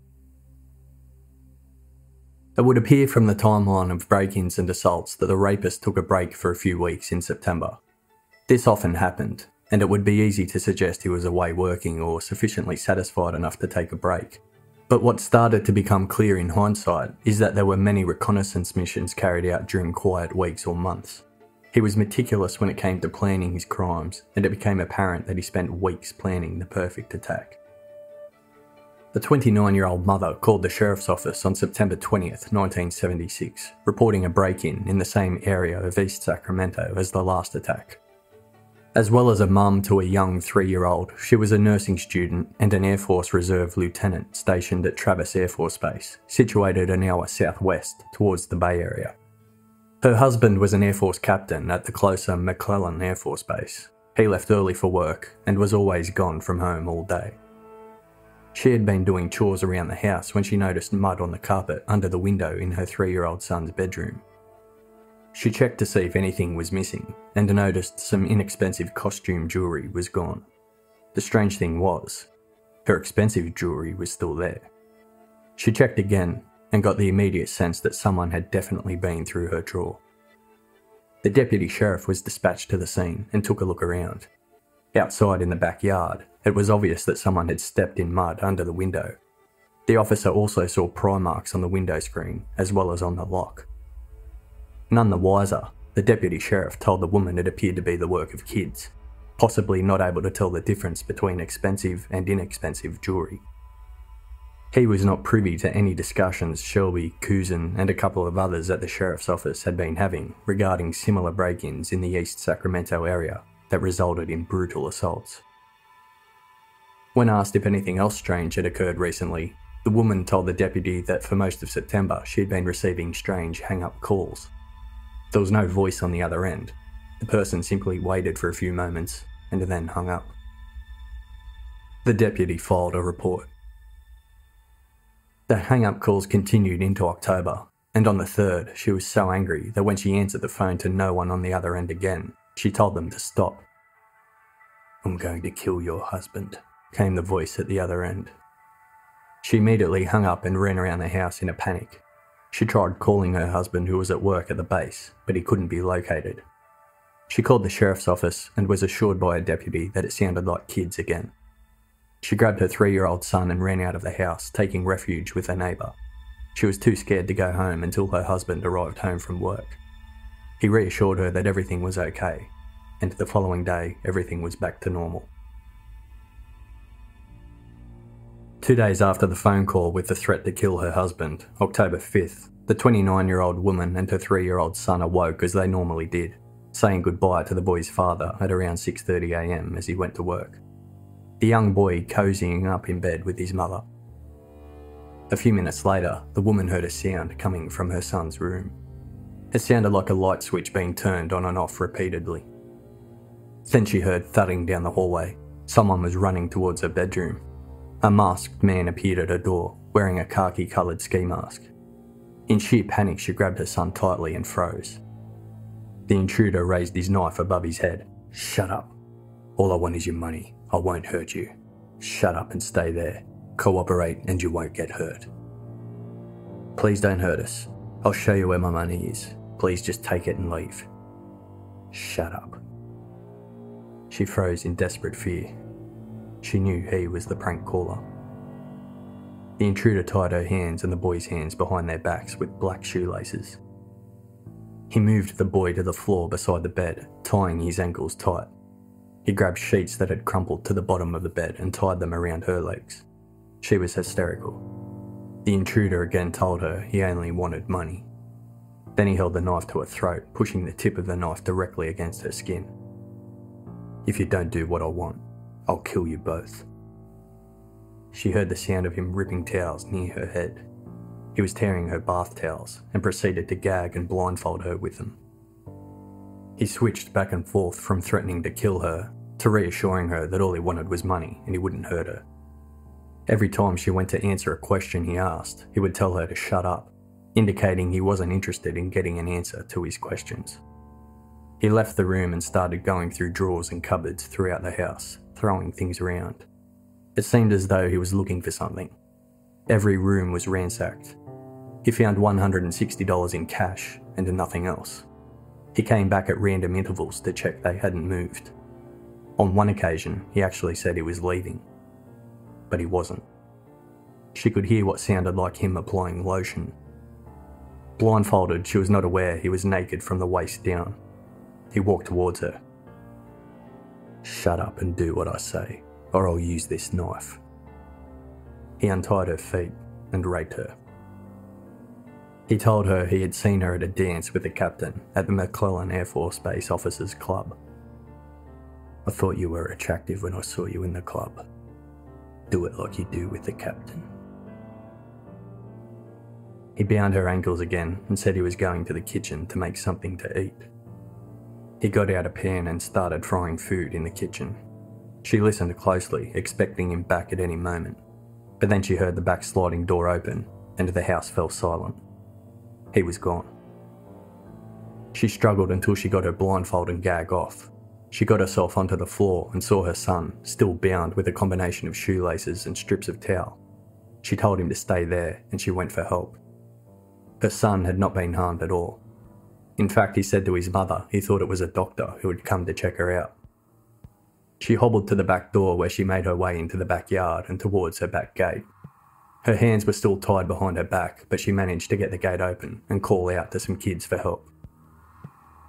It would appear from the timeline of break-ins and assaults that the rapist took a break for a few weeks in September. This often happened, and it would be easy to suggest he was away working or sufficiently satisfied enough to take a break. But what started to become clear in hindsight is that there were many reconnaissance missions carried out during quiet weeks or months. He was meticulous when it came to planning his crimes, and it became apparent that he spent weeks planning the perfect attack. The twenty-nine-year-old mother called the sheriff's office on September twentieth, nineteen seventy-six, reporting a break-in in the same area of East Sacramento as the last attack. As well as a mum to a young three-year-old, she was a nursing student and an Air Force Reserve lieutenant stationed at Travis Air Force Base, situated an hour southwest towards the Bay Area. Her husband was an Air Force captain at the closer McClellan Air Force Base. He left early for work and was always gone from home all day. She had been doing chores around the house when she noticed mud on the carpet under the window in her three-year-old son's bedroom. She checked to see if anything was missing and noticed some inexpensive costume jewellery was gone. The strange thing was, her expensive jewellery was still there. She checked again and got the immediate sense that someone had definitely been through her drawer. The deputy sheriff was dispatched to the scene and took a look around. Outside in the backyard, it was obvious that someone had stepped in mud under the window. The officer also saw pry marks on the window screen as well as on the lock. None the wiser, the the deputy sheriff told the woman it appeared to be the work of kids, possibly not able to tell the difference between expensive and inexpensive jewellery. He was not privy to any discussions Shelby, Cousin and a couple of others at the sheriff's office had been having regarding similar break-ins in the East Sacramento area that resulted in brutal assaults. When asked if anything else strange had occurred recently, the woman told the deputy that for most of September she had been receiving strange hang-up calls. There was no voice on the other end. The person simply waited for a few moments and then hung up. The deputy filed a report. The hang-up calls continued into October, and on the third, she was so angry that when she answered the phone to no one on the other end again, she told them to stop. "I'm going to kill your husband," came the voice at the other end. She immediately hung up and ran around the house in a panic. She tried calling her husband, who was at work at the base, but he couldn't be located. She called the sheriff's office and was assured by a deputy that it sounded like kids again. She grabbed her three-year-old son and ran out of the house, taking refuge with a neighbour. She was too scared to go home until her husband arrived home from work. He reassured her that everything was okay, and the following day everything was back to normal. Two days after the phone call with the threat to kill her husband, October fifth, the twenty-nine-year-old woman and her three-year-old son awoke as they normally did, saying goodbye to the boy's father at around six thirty a m as he went to work. The young boy cozying up in bed with his mother. A few minutes later, the woman heard a sound coming from her son's room. It sounded like a light switch being turned on and off repeatedly. Then she heard thudding down the hallway. Someone was running towards her bedroom. A masked man appeared at her door, wearing a khaki-coloured ski mask. In sheer panic, she grabbed her son tightly and froze. The intruder raised his knife above his head. "Shut up. All I want is your money. I won't hurt you. Shut up and stay there. Cooperate and you won't get hurt. Please don't hurt us. I'll show you where my money is. Please just take it and leave. Shut up." She froze in desperate fear. She knew he was the prank caller. The intruder tied her hands and the boy's hands behind their backs with black shoelaces. He moved the boy to the floor beside the bed, tying his ankles tight. He grabbed sheets that had crumpled to the bottom of the bed and tied them around her legs. She was hysterical. The intruder again told her he only wanted money. Then he held the knife to her throat, pushing the tip of the knife directly against her skin. "If you don't do what I want, I'll kill you both." She heard the sound of him ripping towels near her head. He was tearing her bath towels and proceeded to gag and blindfold her with them. He switched back and forth from threatening to kill her to reassuring her that all he wanted was money and he wouldn't hurt her. Every time she went to answer a question he asked, he would tell her to shut up, indicating he wasn't interested in getting an answer to his questions. He left the room and started going through drawers and cupboards throughout the house, throwing things around. It seemed as though he was looking for something. Every room was ransacked. He found one hundred sixty dollars in cash and nothing else. He came back at random intervals to check they hadn't moved. On one occasion, he actually said he was leaving. But he wasn't. She could hear what sounded like him applying lotion. Blindfolded, she was not aware he was naked from the waist down. He walked towards her. "Shut up and do what I say, or I'll use this knife." He untied her feet and raped her. He told her he had seen her at a dance with the captain at the McClellan Air Force Base Officers Club. "I thought you were attractive when I saw you in the club. Do it like you do with the captain." He bound her ankles again and said he was going to the kitchen to make something to eat. He got out a pan and started frying food in the kitchen. She listened closely, expecting him back at any moment, but then she heard the back sliding door open and the house fell silent. He was gone. She struggled until she got her blindfold and gag off. She got herself onto the floor and saw her son, still bound with a combination of shoelaces and strips of towel. She told him to stay there and she went for help. Her son had not been harmed at all. In fact, he said to his mother he thought it was a doctor who had come to check her out. She hobbled to the back door where she made her way into the backyard and towards her back gate. Her hands were still tied behind her back, but she managed to get the gate open and call out to some kids for help.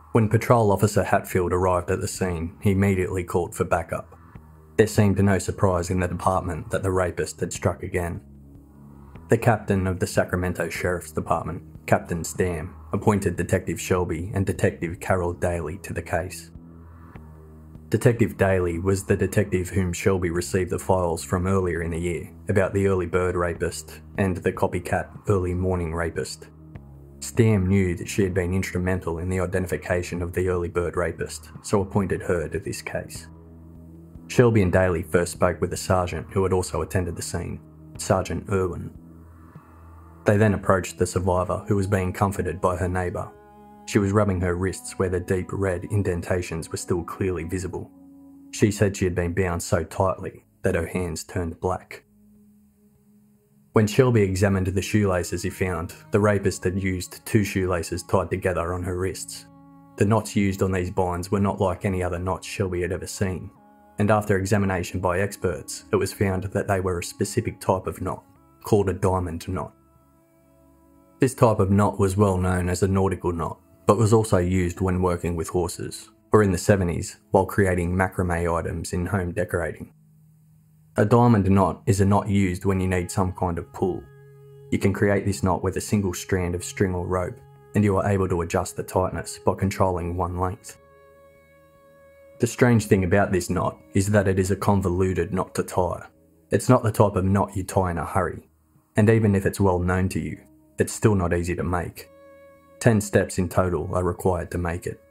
When Patrol Officer Hatfield arrived at the scene, he immediately called for backup. There seemed no surprise in the department that the rapist had struck again. The captain of the Sacramento Sheriff's Department, Captain Stam, appointed Detective Shelby and Detective Carol Daly to the case. Detective Daly was the detective whom Shelby received the files from earlier in the year about the early bird rapist and the copycat early morning rapist. Stam knew that she had been instrumental in the identification of the early bird rapist, so appointed her to this case. Shelby and Daly first spoke with a sergeant who had also attended the scene, Sergeant Irwin. They then approached the survivor, who was being comforted by her neighbour. She was rubbing her wrists where the deep red indentations were still clearly visible. She said she had been bound so tightly that her hands turned black. When Shelby examined the shoelaces he found, the rapist had used two shoelaces tied together on her wrists. The knots used on these binds were not like any other knots Shelby had ever seen, and after examination by experts, it was found that they were a specific type of knot, called a diamond knot. This type of knot was well known as a nautical knot, but was also used when working with horses, or in the seventies, while creating macrame items in home decorating. A diamond knot is a knot used when you need some kind of pull. You can create this knot with a single strand of string or rope, and you are able to adjust the tightness by controlling one length. The strange thing about this knot is that it is a convoluted knot to tie. It's not the type of knot you tie in a hurry, and even if it's well known to you, it's still not easy to make. Ten steps in total are required to make it.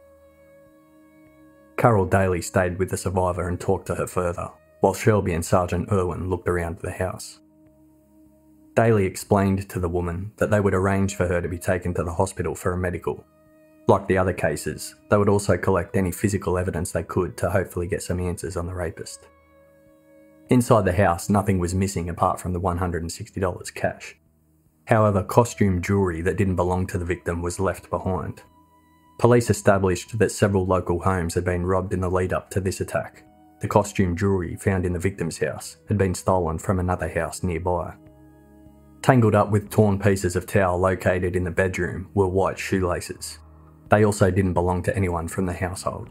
Carol Daly stayed with the survivor and talked to her further, while Shelby and Sergeant Irwin looked around the house. Daly explained to the woman that they would arrange for her to be taken to the hospital for a medical. Like the other cases, they would also collect any physical evidence they could to hopefully get some answers on the rapist. Inside the house, nothing was missing apart from the one hundred sixty dollars cash. However, costume jewellery that didn't belong to the victim was left behind. Police established that several local homes had been robbed in the lead-up to this attack. The costume jewellery found in the victim's house had been stolen from another house nearby. Tangled up with torn pieces of towel located in the bedroom were white shoelaces. They also didn't belong to anyone from the household.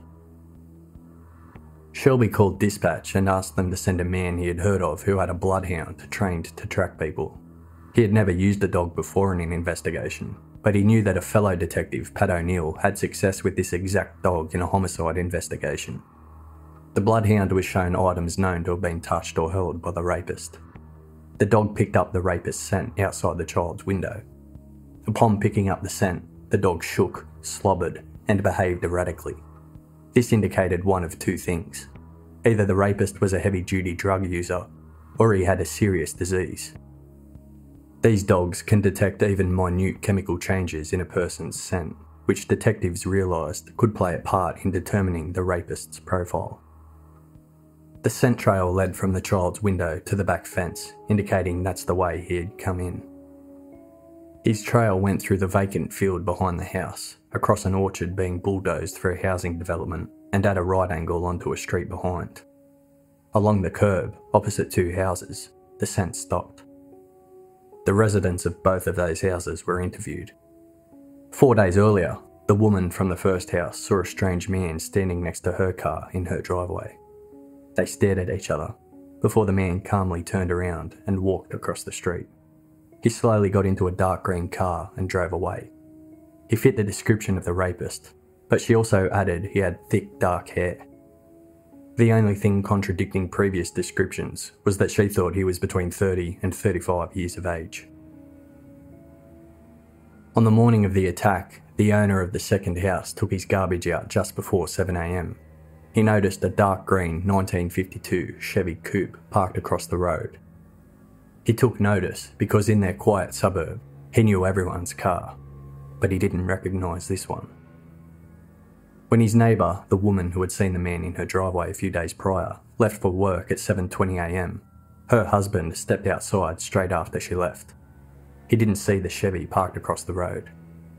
Shelby called dispatch and asked them to send a man he had heard of who had a bloodhound trained to track people. He had never used a dog before in an investigation, but he knew that a fellow detective, Pat O'Neill, had success with this exact dog in a homicide investigation. The bloodhound was shown items known to have been touched or held by the rapist. The dog picked up the rapist's scent outside the child's window. Upon picking up the scent, the dog shook, slobbered, and behaved erratically. This indicated one of two things. Either the rapist was a heavy-duty drug user, or he had a serious disease. These dogs can detect even minute chemical changes in a person's scent, which detectives realised could play a part in determining the rapist's profile. The scent trail led from the child's window to the back fence, indicating that's the way he had come in. His trail went through the vacant field behind the house, across an orchard being bulldozed for a housing development, and at a right angle onto a street behind. Along the curb, opposite two houses, the scent stopped. The residents of both of those houses were interviewed. Four days earlier, the woman from the first house saw a strange man standing next to her car in her driveway. They stared at each other, before the man calmly turned around and walked across the street. He slowly got into a dark green car and drove away. He fit the description of the rapist, but she also added he had thick dark hair. The only thing contradicting previous descriptions was that she thought he was between thirty and thirty-five years of age. On the morning of the attack, the owner of the second house took his garbage out just before seven a m. He noticed a dark green nineteen fifty-two Chevy Coupe parked across the road. He took notice because in their quiet suburb, he knew everyone's car, but he didn't recognise this one. When his neighbour, the woman who had seen the man in her driveway a few days prior, left for work at seven twenty a m, her husband stepped outside straight after she left. He didn't see the Chevy parked across the road.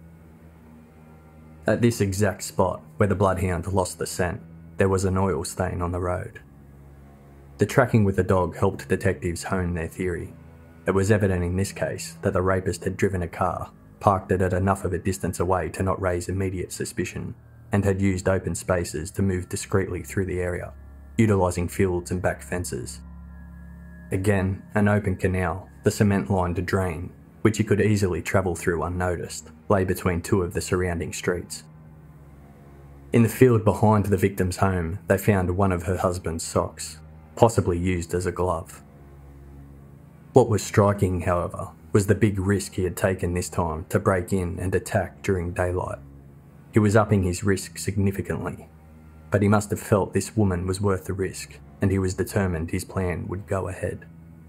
At this exact spot where the bloodhound lost the scent, there was an oil stain on the road. The tracking with the dog helped detectives hone their theory. It was evident in this case that the rapist had driven a car, parked it at enough of a distance away to not raise immediate suspicion, and had used open spaces to move discreetly through the area, utilising fields and back fences. Again, an open canal, the cement-lined drain, which he could easily travel through unnoticed, lay between two of the surrounding streets. In the field behind the victim's home, they found one of her husband's socks, possibly used as a glove. What was striking, however, was the big risk he had taken this time to break in and attack during daylight. He was upping his risk significantly, but he must have felt this woman was worth the risk, and he was determined his plan would go ahead.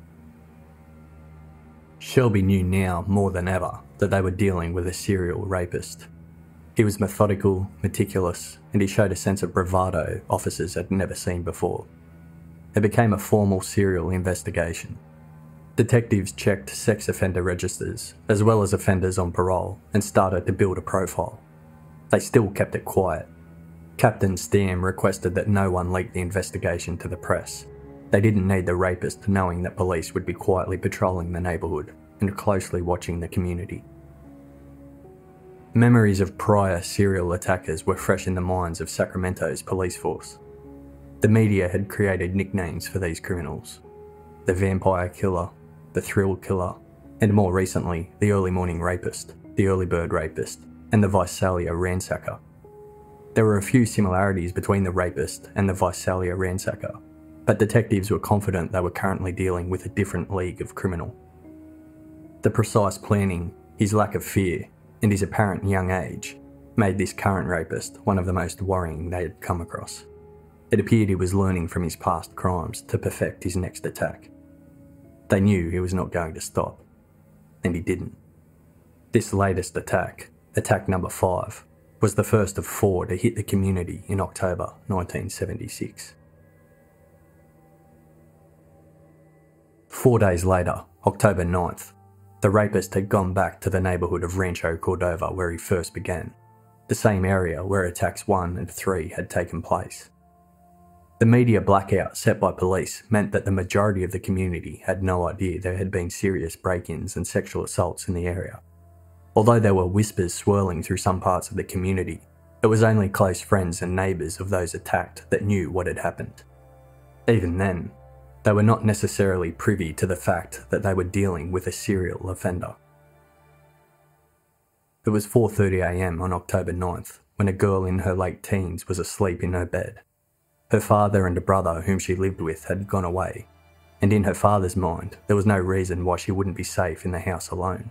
Shelby knew now more than ever that they were dealing with a serial rapist. He was methodical, meticulous, and he showed a sense of bravado officers had never seen before. It became a formal serial investigation. Detectives checked sex offender registers, as well as offenders on parole, and started to build a profile. They still kept it quiet. Captain Stam requested that no one leak the investigation to the press. They didn't need the rapist knowing that police would be quietly patrolling the neighbourhood and closely watching the community. Memories of prior serial attackers were fresh in the minds of Sacramento's police force. The media had created nicknames for these criminals: the Vampire Killer, the Thrill Killer, and more recently, the Early Morning Rapist, the Early Bird Rapist, and the Visalia Ransacker. There were a few similarities between the rapist and the Visalia Ransacker, but detectives were confident they were currently dealing with a different league of criminal. The precise planning, his lack of fear, and his apparent young age made this current rapist one of the most worrying they had come across. It appeared he was learning from his past crimes to perfect his next attack. They knew he was not going to stop, and he didn't. This latest attack, attack number five, was the first of four to hit the community in October nineteen seventy-six. Four days later, October ninth, the rapist had gone back to the neighbourhood of Rancho Cordova where he first began, the same area where attacks one and three had taken place. The media blackout set by police meant that the majority of the community had no idea there had been serious break-ins and sexual assaults in the area. Although there were whispers swirling through some parts of the community, it was only close friends and neighbours of those attacked that knew what had happened. Even then, they were not necessarily privy to the fact that they were dealing with a serial offender. It was four thirty a m on October ninth when a girl in her late teens was asleep in her bed. Her father and a brother whom she lived with had gone away, and in her father's mind there was no reason why she wouldn't be safe in the house alone.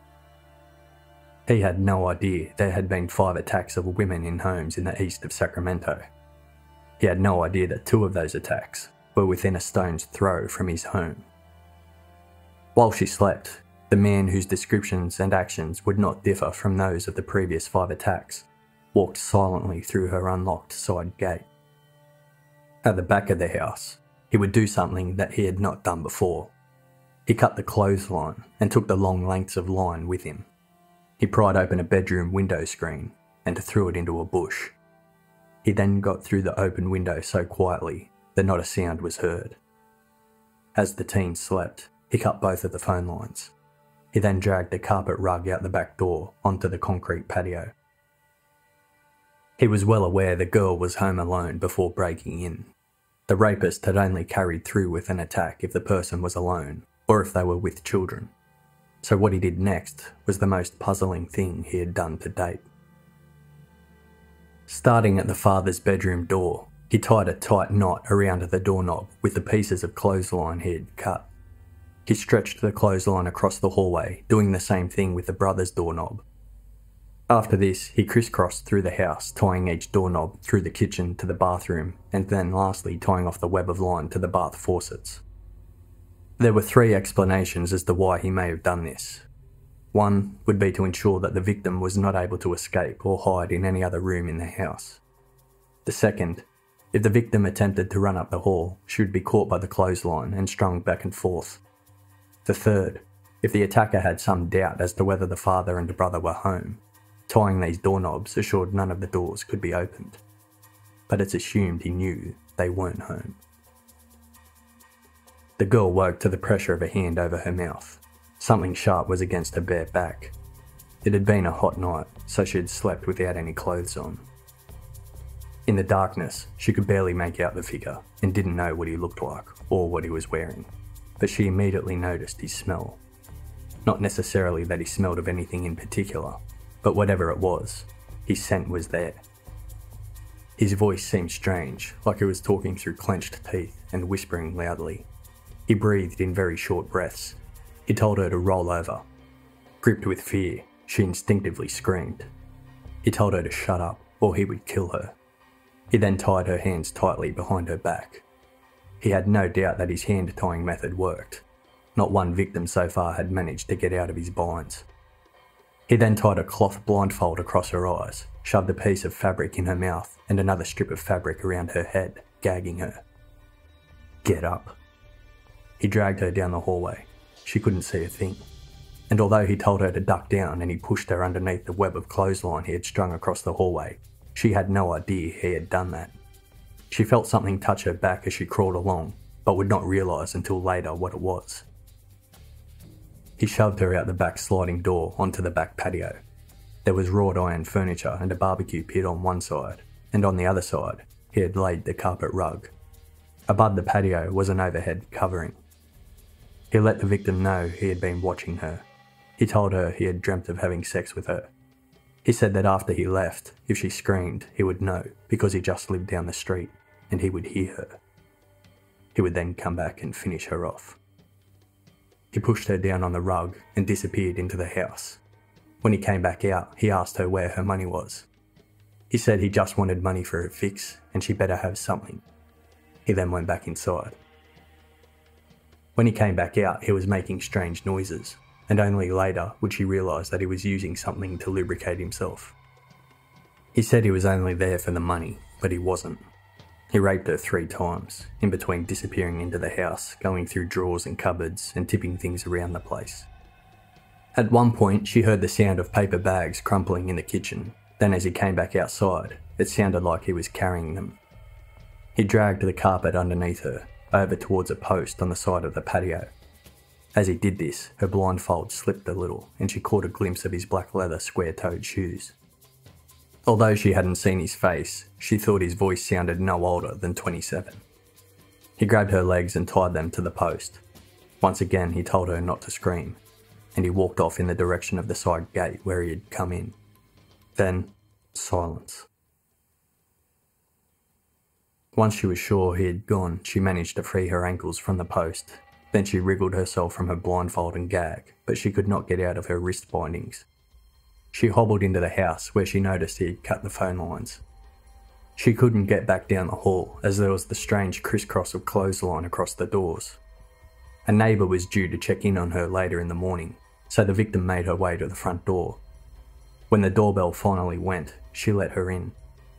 He had no idea there had been five attacks of women in homes in the east of Sacramento. He had no idea that two of those attacks were within a stone's throw from his home. While she slept, the man whose descriptions and actions would not differ from those of the previous five attacks walked silently through her unlocked side gate. At the back of the house, he would do something that he had not done before. He cut the clothesline and took the long lengths of line with him. He pried open a bedroom window screen and threw it into a bush. He then got through the open window so quietly that not a sound was heard. As the teen slept, he cut both of the phone lines. He then dragged a carpet rug out the back door onto the concrete patio. He was well aware the girl was home alone before breaking in. The rapist had only carried through with an attack if the person was alone or if they were with children. So what he did next was the most puzzling thing he had done to date. Starting at the father's bedroom door, he tied a tight knot around the doorknob with the pieces of clothesline he had cut. He stretched the clothesline across the hallway, doing the same thing with the brother's doorknob. After this, he crisscrossed through the house, tying each doorknob through the kitchen to the bathroom, and then lastly tying off the web of line to the bath faucets. There were three explanations as to why he may have done this. One would be to ensure that the victim was not able to escape or hide in any other room in the house. The second, if the victim attempted to run up the hall, she would be caught by the clothesline and strung back and forth. The third, if the attacker had some doubt as to whether the father and the brother were home, tying these doorknobs assured none of the doors could be opened. But it's assumed he knew they weren't home. The girl woke to the pressure of a hand over her mouth. Something sharp was against her bare back. It had been a hot night, so she had slept without any clothes on. In the darkness, she could barely make out the figure and didn't know what he looked like or what he was wearing, but she immediately noticed his smell. Not necessarily that he smelled of anything in particular, but whatever it was, his scent was there. His voice seemed strange, like he was talking through clenched teeth and whispering loudly. He breathed in very short breaths. He told her to roll over. Gripped with fear, she instinctively screamed. He told her to shut up, or he would kill her. He then tied her hands tightly behind her back. He had no doubt that his hand-tying method worked. Not one victim so far had managed to get out of his binds. He then tied a cloth blindfold across her eyes, shoved a piece of fabric in her mouth and another strip of fabric around her head, gagging her. Get up. He dragged her down the hallway. She couldn't see a thing. And although he told her to duck down and he pushed her underneath the web of clothesline he had strung across the hallway, she had no idea he had done that. She felt something touch her back as she crawled along, but would not realise until later what it was. He shoved her out the back sliding door onto the back patio. There was wrought iron furniture and a barbecue pit on one side, and on the other side, he had laid the carpet rug. Above the patio was an overhead covering. He let the victim know he had been watching her. He told her he had dreamt of having sex with her. He said that after he left, if she screamed, he would know because he just lived down the street and he would hear her. He would then come back and finish her off. He pushed her down on the rug and disappeared into the house. When he came back out, he asked her where her money was. He said he just wanted money for her fix and she better have something. He then went back inside. When he came back out, he was making strange noises, and only later would she realise that he was using something to lubricate himself. He said he was only there for the money, but he wasn't. He raped her three times, in between disappearing into the house, going through drawers and cupboards and tipping things around the place. At one point, she heard the sound of paper bags crumpling in the kitchen. Then as he came back outside, it sounded like he was carrying them. He dragged the carpet underneath her, over towards a post on the side of the patio. As he did this, her blindfold slipped a little and she caught a glimpse of his black leather square-toed shoes. Although she hadn't seen his face, she thought his voice sounded no older than twenty-seven. He grabbed her legs and tied them to the post. Once again, he told her not to scream, and he walked off in the direction of the side gate where he had come in. Then, silence. Once she was sure he had gone, she managed to free her ankles from the post. Then she wriggled herself from her blindfold and gag, but she could not get out of her wrist bindings. She hobbled into the house where she noticed he had cut the phone lines. She couldn't get back down the hall as there was the strange crisscross of clothesline across the doors. A neighbour was due to check in on her later in the morning, so the victim made her way to the front door. When the doorbell finally went, she let her in.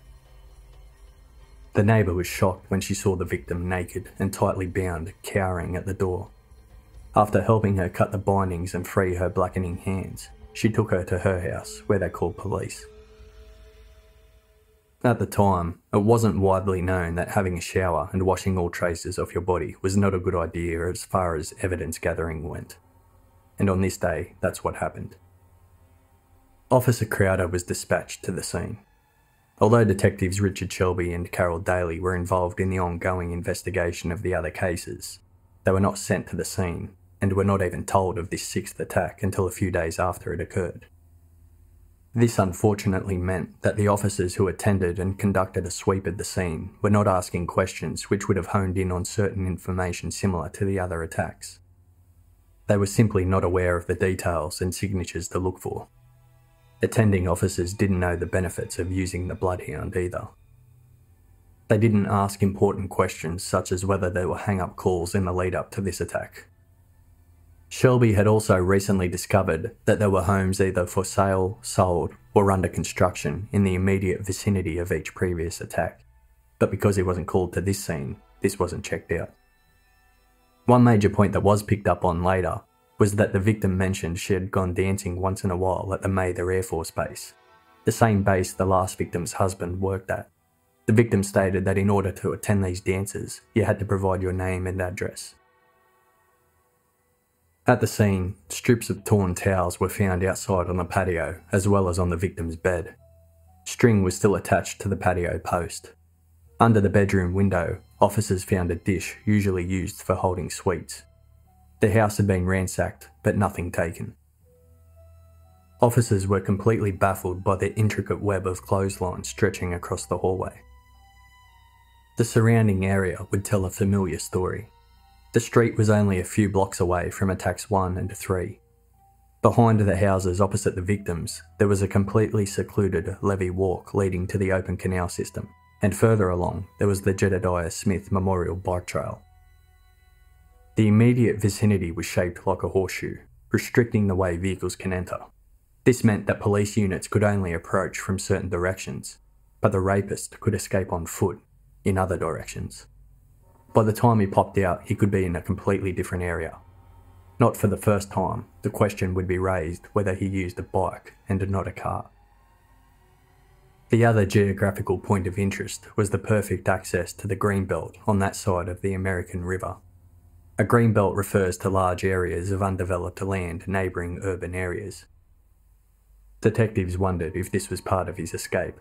The neighbour was shocked when she saw the victim naked and tightly bound, cowering at the door. After helping her cut the bindings and free her blackening hands, she took her to her house, where they called police. At the time, it wasn't widely known that having a shower and washing all traces off your body was not a good idea as far as evidence gathering went. And on this day, that's what happened. Officer Crowder was dispatched to the scene. Although detectives Richard Shelby and Carol Daly were involved in the ongoing investigation of the other cases, they were not sent to the scene and were not even told of this sixth attack until a few days after it occurred. This unfortunately meant that the officers who attended and conducted a sweep of the scene were not asking questions which would have honed in on certain information similar to the other attacks. They were simply not aware of the details and signatures to look for. Attending officers didn't know the benefits of using the bloodhound either. They didn't ask important questions such as whether there were hang-up calls in the lead-up to this attack. Shelby had also recently discovered that there were homes either for sale, sold, or under construction in the immediate vicinity of each previous attack, but because he wasn't called to this scene, this wasn't checked out. One major point that was picked up on later was that the victim mentioned she had gone dancing once in a while at the Mather Air Force Base, the same base the last victim's husband worked at. The victim stated that in order to attend these dances, you had to provide your name and address. At the scene, strips of torn towels were found outside on the patio as well as on the victim's bed. String was still attached to the patio post. Under the bedroom window, officers found a dish usually used for holding sweets. The house had been ransacked, but nothing taken. Officers were completely baffled by the intricate web of clotheslines stretching across the hallway. The surrounding area would tell a familiar story. The street was only a few blocks away from attacks one and three. Behind the houses opposite the victims, there was a completely secluded levee walk leading to the open canal system, and further along there was the Jedediah Smith Memorial Bike Trail. The immediate vicinity was shaped like a horseshoe, restricting the way vehicles can enter. This meant that police units could only approach from certain directions, but the rapist could escape on foot in other directions. By the time he popped out, he could be in a completely different area. Not for the first time, the question would be raised whether he used a bike and not a car. The other geographical point of interest was the perfect access to the greenbelt on that side of the American River. A greenbelt refers to large areas of undeveloped land neighbouring urban areas. Detectives wondered if this was part of his escape.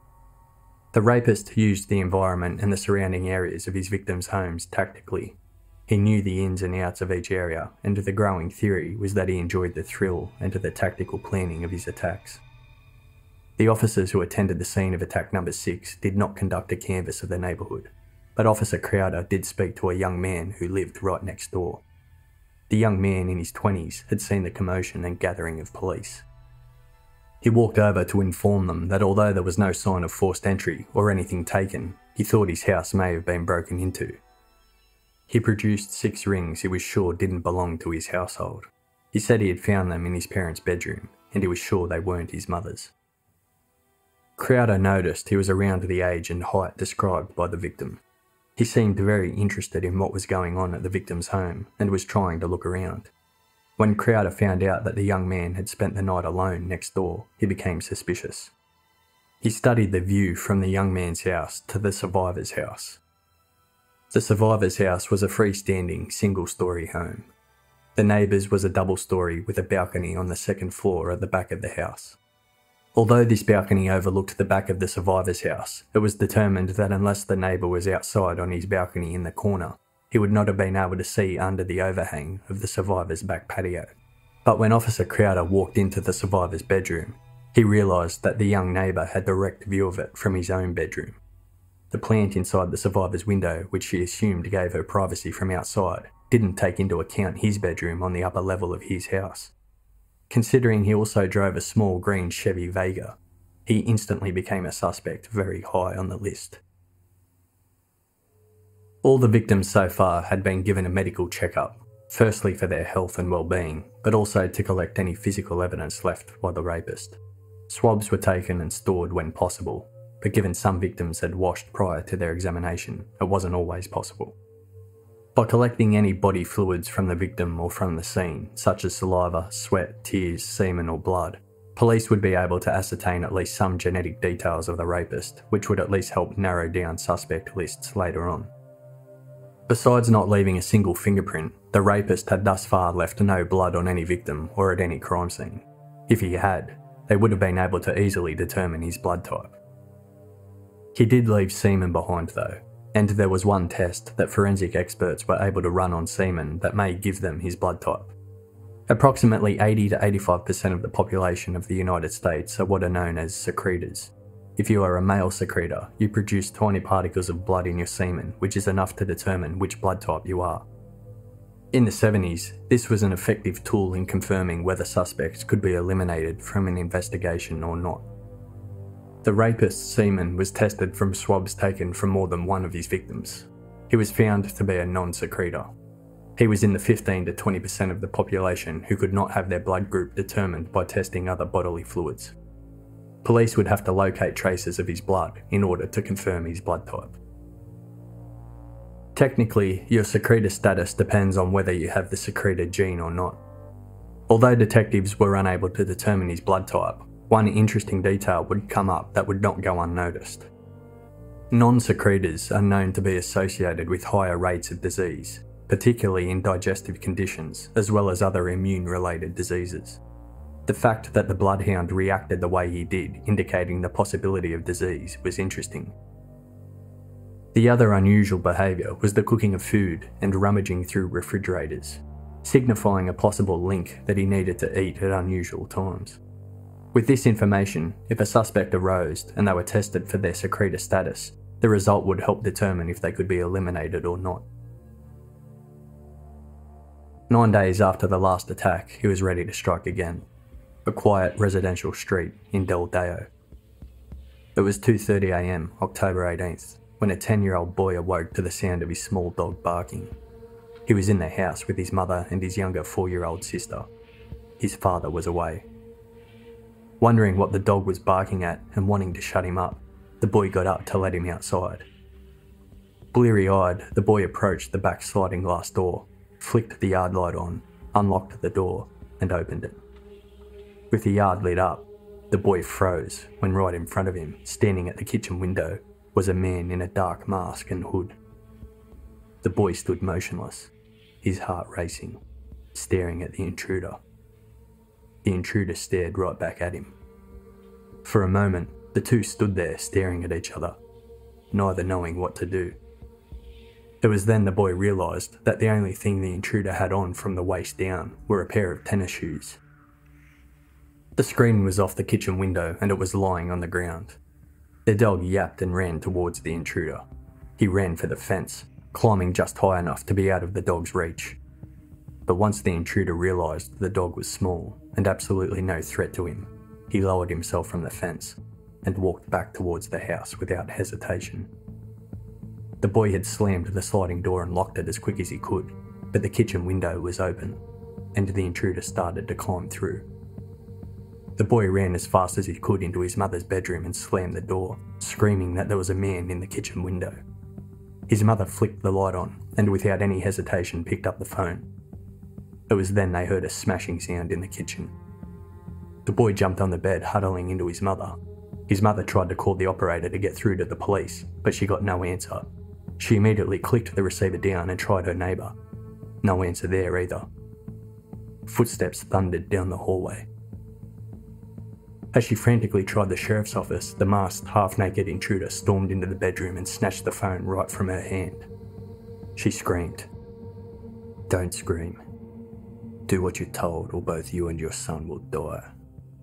The rapist used the environment and the surrounding areas of his victims' homes tactically. He knew the ins and outs of each area, and the growing theory was that he enjoyed the thrill and the tactical planning of his attacks. The officers who attended the scene of attack number six did not conduct a canvass of the neighbourhood, but Officer Crowder did speak to a young man who lived right next door. The young man in his twenties had seen the commotion and gathering of police. He walked over to inform them that although there was no sign of forced entry or anything taken, he thought his house may have been broken into. He produced six rings he was sure didn't belong to his household. He said he had found them in his parents' bedroom, and he was sure they weren't his mother's. Crowder noticed he was around the age and height described by the victim. He seemed very interested in what was going on at the victim's home and was trying to look around. When Crowder found out that the young man had spent the night alone next door, he became suspicious. He studied the view from the young man's house to the survivor's house. The survivor's house was a freestanding, single-storey home. The neighbour's was a double-storey with a balcony on the second floor at the back of the house. Although this balcony overlooked the back of the survivor's house, it was determined that unless the neighbour was outside on his balcony in the corner, he would not have been able to see under the overhang of the survivor's back patio. But when Officer Crowder walked into the survivor's bedroom, he realised that the young neighbour had direct view of it from his own bedroom. The plant inside the survivor's window, which she assumed gave her privacy from outside, didn't take into account his bedroom on the upper level of his house. Considering he also drove a small green Chevy Vega, he instantly became a suspect very high on the list. All the victims so far had been given a medical checkup, firstly for their health and well-being, but also to collect any physical evidence left by the rapist. Swabs were taken and stored when possible, but given some victims had washed prior to their examination, it wasn't always possible. By collecting any body fluids from the victim or from the scene, such as saliva, sweat, tears, semen or blood, police would be able to ascertain at least some genetic details of the rapist, which would at least help narrow down suspect lists later on. Besides not leaving a single fingerprint, the rapist had thus far left no blood on any victim or at any crime scene. If he had, they would have been able to easily determine his blood type. He did leave semen behind though, and there was one test that forensic experts were able to run on semen that may give them his blood type. Approximately eighty to eighty-five percent of the population of the United States are what are known as secretors. If you are a male secretor, you produce tiny particles of blood in your semen, which is enough to determine which blood type you are. In the seventies, this was an effective tool in confirming whether suspects could be eliminated from an investigation or not. The rapist's semen was tested from swabs taken from more than one of his victims. He was found to be a non-secretor. He was in the fifteen to twenty percent of the population who could not have their blood group determined by testing other bodily fluids. Police would have to locate traces of his blood in order to confirm his blood type. Technically, your secretor status depends on whether you have the secretor gene or not. Although detectives were unable to determine his blood type, one interesting detail would come up that would not go unnoticed. Non-secretors are known to be associated with higher rates of disease, particularly in digestive conditions, as well as other immune-related diseases. The fact that the bloodhound reacted the way he did, indicating the possibility of disease, was interesting. The other unusual behaviour was the cooking of food and rummaging through refrigerators, signifying a possible link that he needed to eat at unusual times. With this information, if a suspect arose and they were tested for their secretor status, the result would help determine if they could be eliminated or not. Nine days after the last attack, he was ready to strike again. A quiet residential street in Del Deo. It was two thirty a m, October eighteenth, when a ten-year-old boy awoke to the sound of his small dog barking. He was in the house with his mother and his younger four-year-old sister. His father was away. Wondering what the dog was barking at and wanting to shut him up, the boy got up to let him outside. Bleary-eyed, the boy approached the back sliding glass door, flicked the yard light on, unlocked the door, and opened it. With the yard lit up, the boy froze when right in front of him, standing at the kitchen window, was a man in a dark mask and hood. The boy stood motionless, his heart racing, staring at the intruder. The intruder stared right back at him. For a moment, the two stood there staring at each other, neither knowing what to do. It was then the boy realised that the only thing the intruder had on from the waist down were a pair of tennis shoes. The screen was off the kitchen window and it was lying on the ground. The dog yapped and ran towards the intruder. He ran for the fence, climbing just high enough to be out of the dog's reach. But once the intruder realised the dog was small and absolutely no threat to him, he lowered himself from the fence and walked back towards the house without hesitation. The boy had slammed the sliding door and locked it as quick as he could, but the kitchen window was open, and the intruder started to climb through. The boy ran as fast as he could into his mother's bedroom and slammed the door, screaming that there was a man in the kitchen window. His mother flicked the light on and without any hesitation picked up the phone. It was then they heard a smashing sound in the kitchen. The boy jumped on the bed, huddling into his mother. His mother tried to call the operator to get through to the police, but she got no answer. She immediately clicked the receiver down and tried her neighbour. No answer there either. Footsteps thundered down the hallway. As she frantically tried the sheriff's office, the masked, half-naked intruder stormed into the bedroom and snatched the phone right from her hand. She screamed. "Don't scream. Do what you're told or both you and your son will die."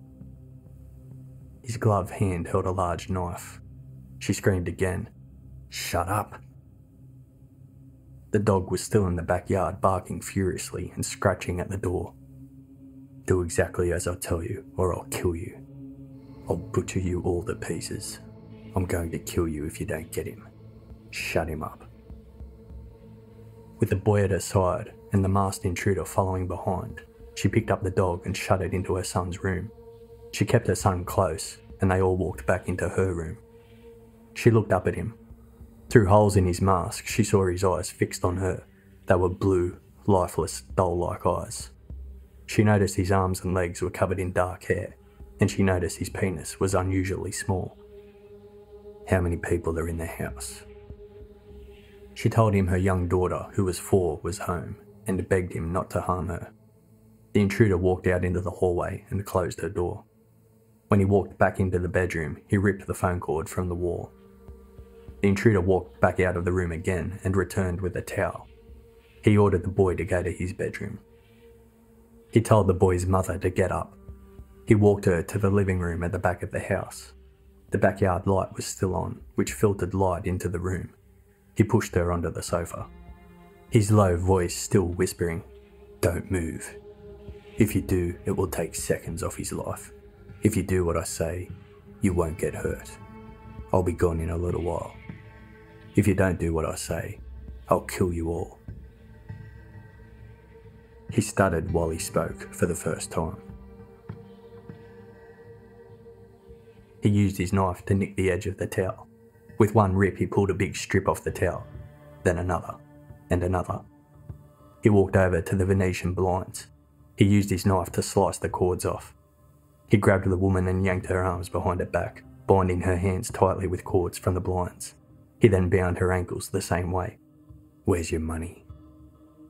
His gloved hand held a large knife. She screamed again. "Shut up." The dog was still in the backyard, barking furiously and scratching at the door. "Do exactly as I tell you, or I'll kill you. I'll butcher you all to pieces. I'm going to kill you if you don't get him. Shut him up." With the boy at her side and the masked intruder following behind, she picked up the dog and shut it into her son's room. She kept her son close, and they all walked back into her room. She looked up at him. Through holes in his mask, she saw his eyes fixed on her. They were blue, lifeless, doll-like eyes. She noticed his arms and legs were covered in dark hair, and she noticed his penis was unusually small. "How many people are in the house?" She told him her young daughter, who was four, was home, and begged him not to harm her. The intruder walked out into the hallway and closed her door. When he walked back into the bedroom, he ripped the phone cord from the wall. The intruder walked back out of the room again and returned with a towel. He ordered the boy to go to his bedroom. He told the boy's mother to get up. He walked her to the living room at the back of the house. The backyard light was still on, which filtered light into the room. He pushed her onto the sofa. His low voice still whispering, "Don't move. If you do, it will take seconds off his life. If you do what I say, you won't get hurt. I'll be gone in a little while. If you don't do what I say, I'll kill you all." He stuttered while he spoke for the first time. He used his knife to nick the edge of the towel. With one rip, he pulled a big strip off the towel, then another, and another. He walked over to the Venetian blinds. He used his knife to slice the cords off. He grabbed the woman and yanked her arms behind her back, binding her hands tightly with cords from the blinds. He then bound her ankles the same way. "Where's your money?"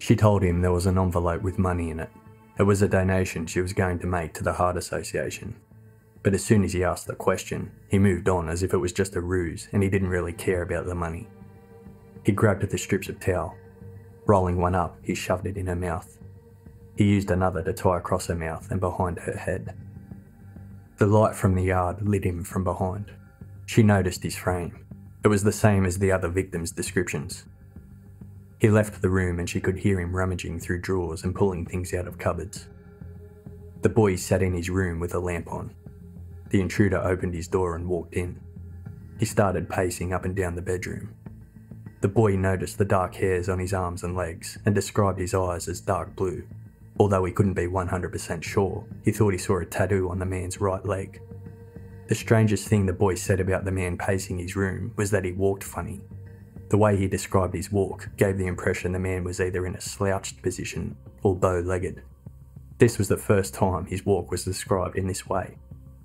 She told him there was an envelope with money in it. It was a donation she was going to make to the Heart Association. But as soon as he asked the question, he moved on as if it was just a ruse and he didn't really care about the money. He grabbed at the strips of towel. Rolling one up, he shoved it in her mouth. He used another to tie across her mouth and behind her head. The light from the yard lit him from behind. She noticed his frame. It was the same as the other victims' descriptions. He left the room and she could hear him rummaging through drawers and pulling things out of cupboards. The boy sat in his room with a lamp on. The intruder opened his door and walked in. He started pacing up and down the bedroom. The boy noticed the dark hairs on his arms and legs and described his eyes as dark blue. Although he couldn't be one hundred percent sure, he thought he saw a tattoo on the man's right leg. The strangest thing the boy said about the man pacing his room was that he walked funny. The way he described his walk gave the impression the man was either in a slouched position or bow-legged. This was the first time his walk was described in this way.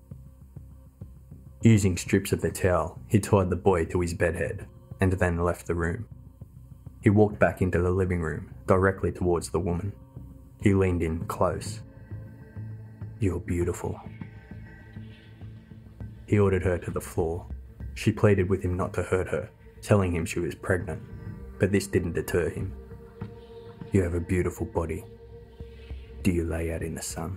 Using strips of the towel, he tied the boy to his bedhead and then left the room. He walked back into the living room, directly towards the woman. He leaned in close. "You're beautiful." He ordered her to the floor. She pleaded with him not to hurt her, telling him she was pregnant, but this didn't deter him. "You have a beautiful body. Do you lay out in the sun?"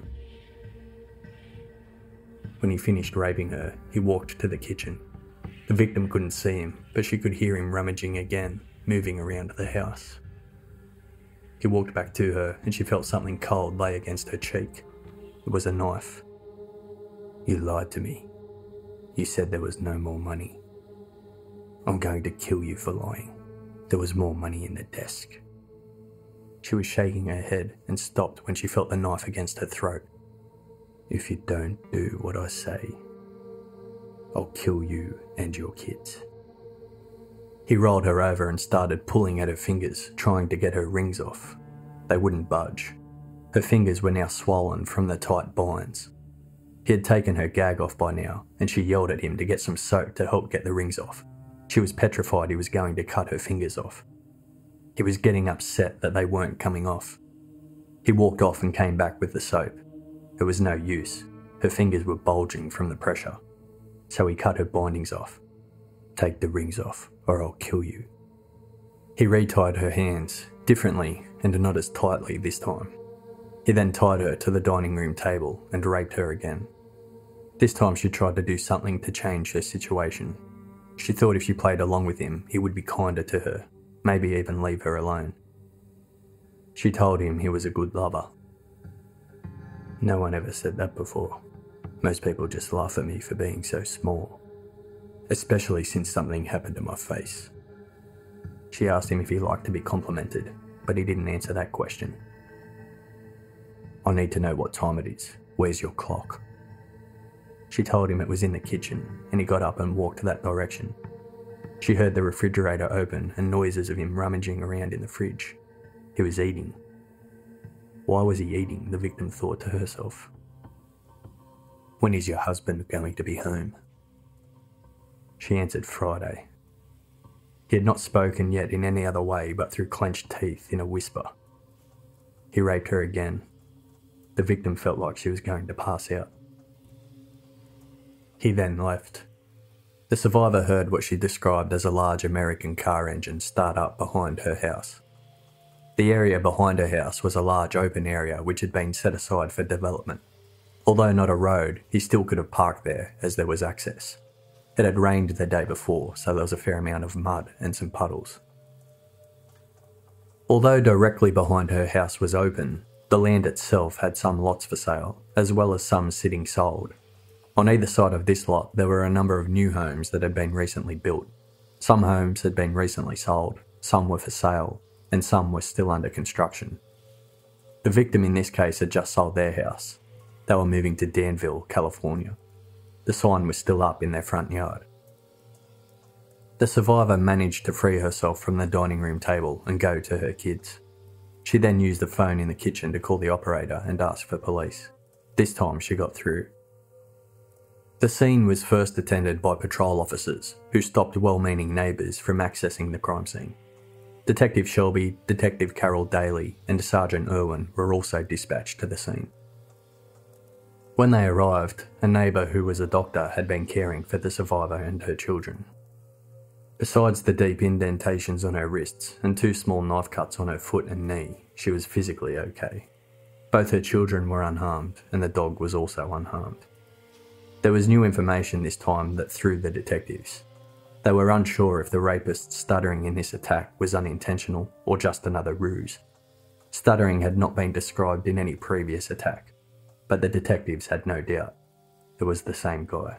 When he finished raping her, he walked to the kitchen. The victim couldn't see him, but she could hear him rummaging again, moving around the house. He walked back to her and she felt something cold lay against her cheek. It was a knife. "You lied to me. You said there was no more money. I'm going to kill you for lying. There was more money in the desk." She was shaking her head and stopped when she felt the knife against her throat. "If you don't do what I say, I'll kill you and your kids." He rolled her over and started pulling at her fingers, trying to get her rings off. They wouldn't budge. Her fingers were now swollen from the tight binds. He had taken her gag off by now, and she yelled at him to get some soap to help get the rings off. She was petrified he was going to cut her fingers off. He was getting upset that they weren't coming off. He walked off and came back with the soap. It was no use. Her fingers were bulging from the pressure. So he cut her bindings off. "Take the rings off, or I'll kill you." He retied her hands, differently and not as tightly this time. He then tied her to the dining room table and raped her again. This time she tried to do something to change her situation. She thought if she played along with him, he would be kinder to her, maybe even leave her alone. She told him he was a good lover. "No one ever said that before. Most people just laugh at me for being so small, especially since something happened to my face." She asked him if he liked to be complimented, but he didn't answer that question. "I need to know what time it is. Where's your clock?" She told him it was in the kitchen, and he got up and walked that direction. She heard the refrigerator open and noises of him rummaging around in the fridge. He was eating. Why was he eating, the victim thought to herself. "When is your husband going to be home?" She answered Friday. He had not spoken yet in any other way but through clenched teeth in a whisper. He raped her again. The victim felt like she was going to pass out. He then left. The survivor heard what she described as a large American car engine start up behind her house. The area behind her house was a large open area which had been set aside for development. Although not a road, he still could have parked there as there was access. It had rained the day before, so there was a fair amount of mud and some puddles. Although directly behind her house was open, the land itself had some lots for sale, as well as some sitting sold. On either side of this lot, there were a number of new homes that had been recently built. Some homes had been recently sold, some were for sale, and some were still under construction. The victim in this case had just sold their house. They were moving to Danville, California. The sign was still up in their front yard. The survivor managed to free herself from the dining room table and go to her kids. She then used the phone in the kitchen to call the operator and ask for police. This time she got through. The scene was first attended by patrol officers who stopped well-meaning neighbours from accessing the crime scene. Detective Shelby, Detective Carol Daly, and Sergeant Irwin were also dispatched to the scene. When they arrived, a neighbour who was a doctor had been caring for the survivor and her children. Besides the deep indentations on her wrists and two small knife cuts on her foot and knee, she was physically okay. Both her children were unharmed, and the dog was also unharmed. There was new information this time that threw the detectives. They were unsure if the rapist's stuttering in this attack was unintentional or just another ruse. Stuttering had not been described in any previous attack, but the detectives had no doubt. It was the same guy.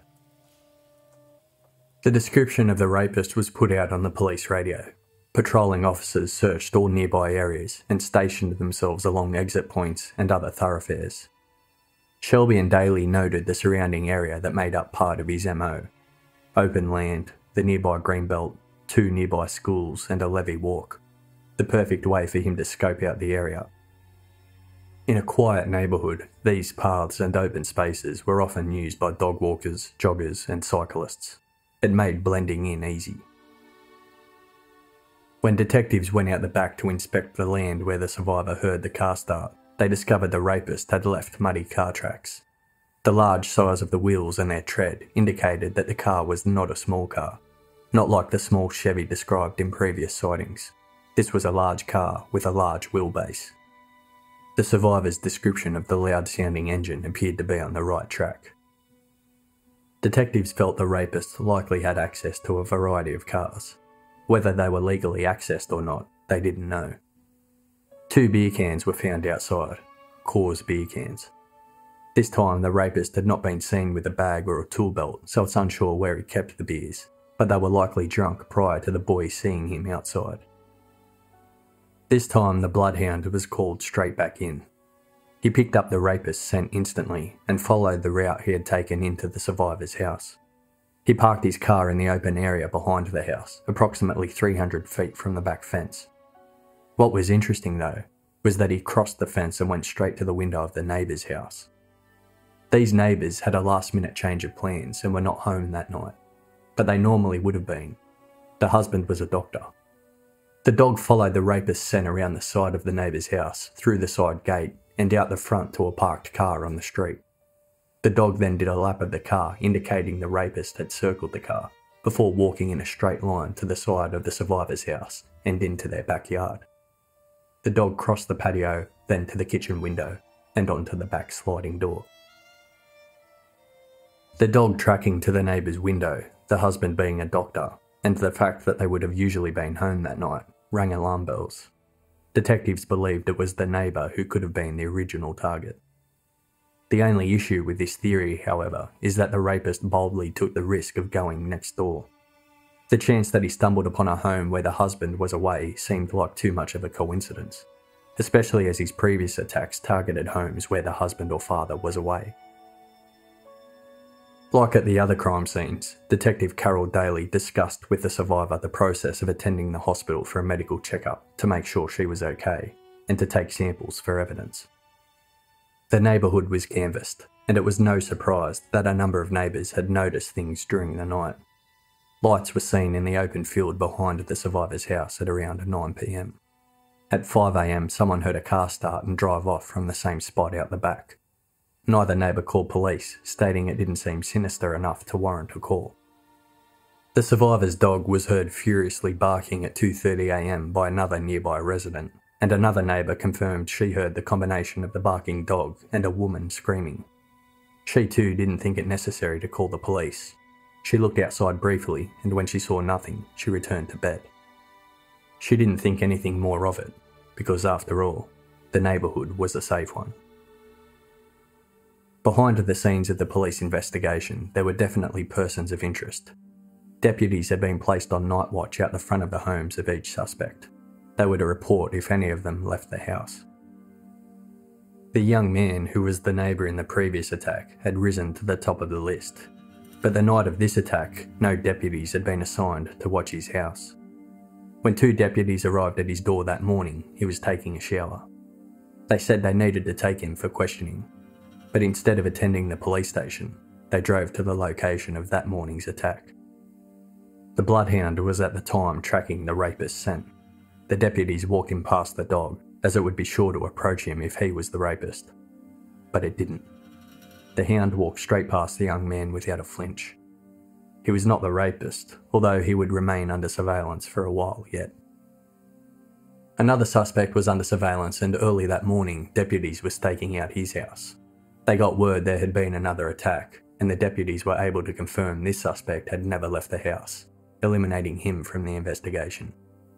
The description of the rapist was put out on the police radio. Patrolling officers searched all nearby areas and stationed themselves along exit points and other thoroughfares. Shelby and Daly noted the surrounding area that made up part of his M O. Open land, the nearby greenbelt, two nearby schools and a levee walk. The perfect way for him to scope out the area. In a quiet neighbourhood, these paths and open spaces were often used by dog walkers, joggers and cyclists. It made blending in easy. When detectives went out the back to inspect the land where the survivor heard the car start, they discovered the rapist had left muddy car tracks. The large size of the wheels and their tread indicated that the car was not a small car, not like the small Chevy described in previous sightings. This was a large car with a large wheelbase. The survivor's description of the loud-sounding engine appeared to be on the right track. Detectives felt the rapist likely had access to a variety of cars. Whether they were legally accessed or not, they didn't know. Two beer cans were found outside, Coors beer cans. This time the rapist had not been seen with a bag or a tool belt, so it's unsure where he kept the beers, but they were likely drunk prior to the boys seeing him outside. This time the bloodhound was called straight back in. He picked up the rapist's scent instantly and followed the route he had taken into the survivor's house. He parked his car in the open area behind the house, approximately three hundred feet from the back fence. What was interesting though, was that he crossed the fence and went straight to the window of the neighbour's house. These neighbours had a last minute change of plans and were not home that night, but they normally would have been. The husband was a doctor. The dog followed the rapist's scent around the side of the neighbour's house, through the side gate, and out the front to a parked car on the street. The dog then did a lap of the car, indicating the rapist had circled the car, before walking in a straight line to the side of the survivor's house and into their backyard. The dog crossed the patio, then to the kitchen window, and onto the back sliding door. The dog tracking to the neighbour's window, the husband being a doctor, and the fact that they would have usually been home that night, rang alarm bells. Detectives believed it was the neighbour who could have been the original target. The only issue with this theory, however, is that the rapist boldly took the risk of going next door. The chance that he stumbled upon a home where the husband was away seemed like too much of a coincidence, especially as his previous attacks targeted homes where the husband or father was away. Like at the other crime scenes, Detective Carol Daly discussed with the survivor the process of attending the hospital for a medical checkup to make sure she was okay, and to take samples for evidence. The neighbourhood was canvassed, and it was no surprise that a number of neighbours had noticed things during the night. Lights were seen in the open field behind the survivor's house at around nine p m. At five a m someone heard a car start and drive off from the same spot out the back. Neither neighbour called police, stating it didn't seem sinister enough to warrant a call. The survivor's dog was heard furiously barking at two thirty a m by another nearby resident, and another neighbour confirmed she heard the combination of the barking dog and a woman screaming. She too didn't think it necessary to call the police. She looked outside briefly, and when she saw nothing, she returned to bed. She didn't think anything more of it, because after all, the neighbourhood was a safe one. Behind the scenes of the police investigation, there were definitely persons of interest. Deputies had been placed on night watch out the front of the homes of each suspect. They were to report if any of them left the house. The young man who was the neighbour in the previous attack had risen to the top of the list, but the night of this attack, no deputies had been assigned to watch his house. When two deputies arrived at his door that morning, he was taking a shower. They said they needed to take him for questioning, but instead of attending the police station, they drove to the location of that morning's attack. The bloodhound was at the time tracking the rapist's scent. The deputies walked him past the dog, as it would be sure to approach him if he was the rapist. But it didn't. The hound walked straight past the young man without a flinch. He was not the rapist, although he would remain under surveillance for a while yet. Another suspect was under surveillance, and early that morning, deputies were staking out his house. They got word there had been another attack, and the deputies were able to confirm this suspect had never left the house, eliminating him from the investigation.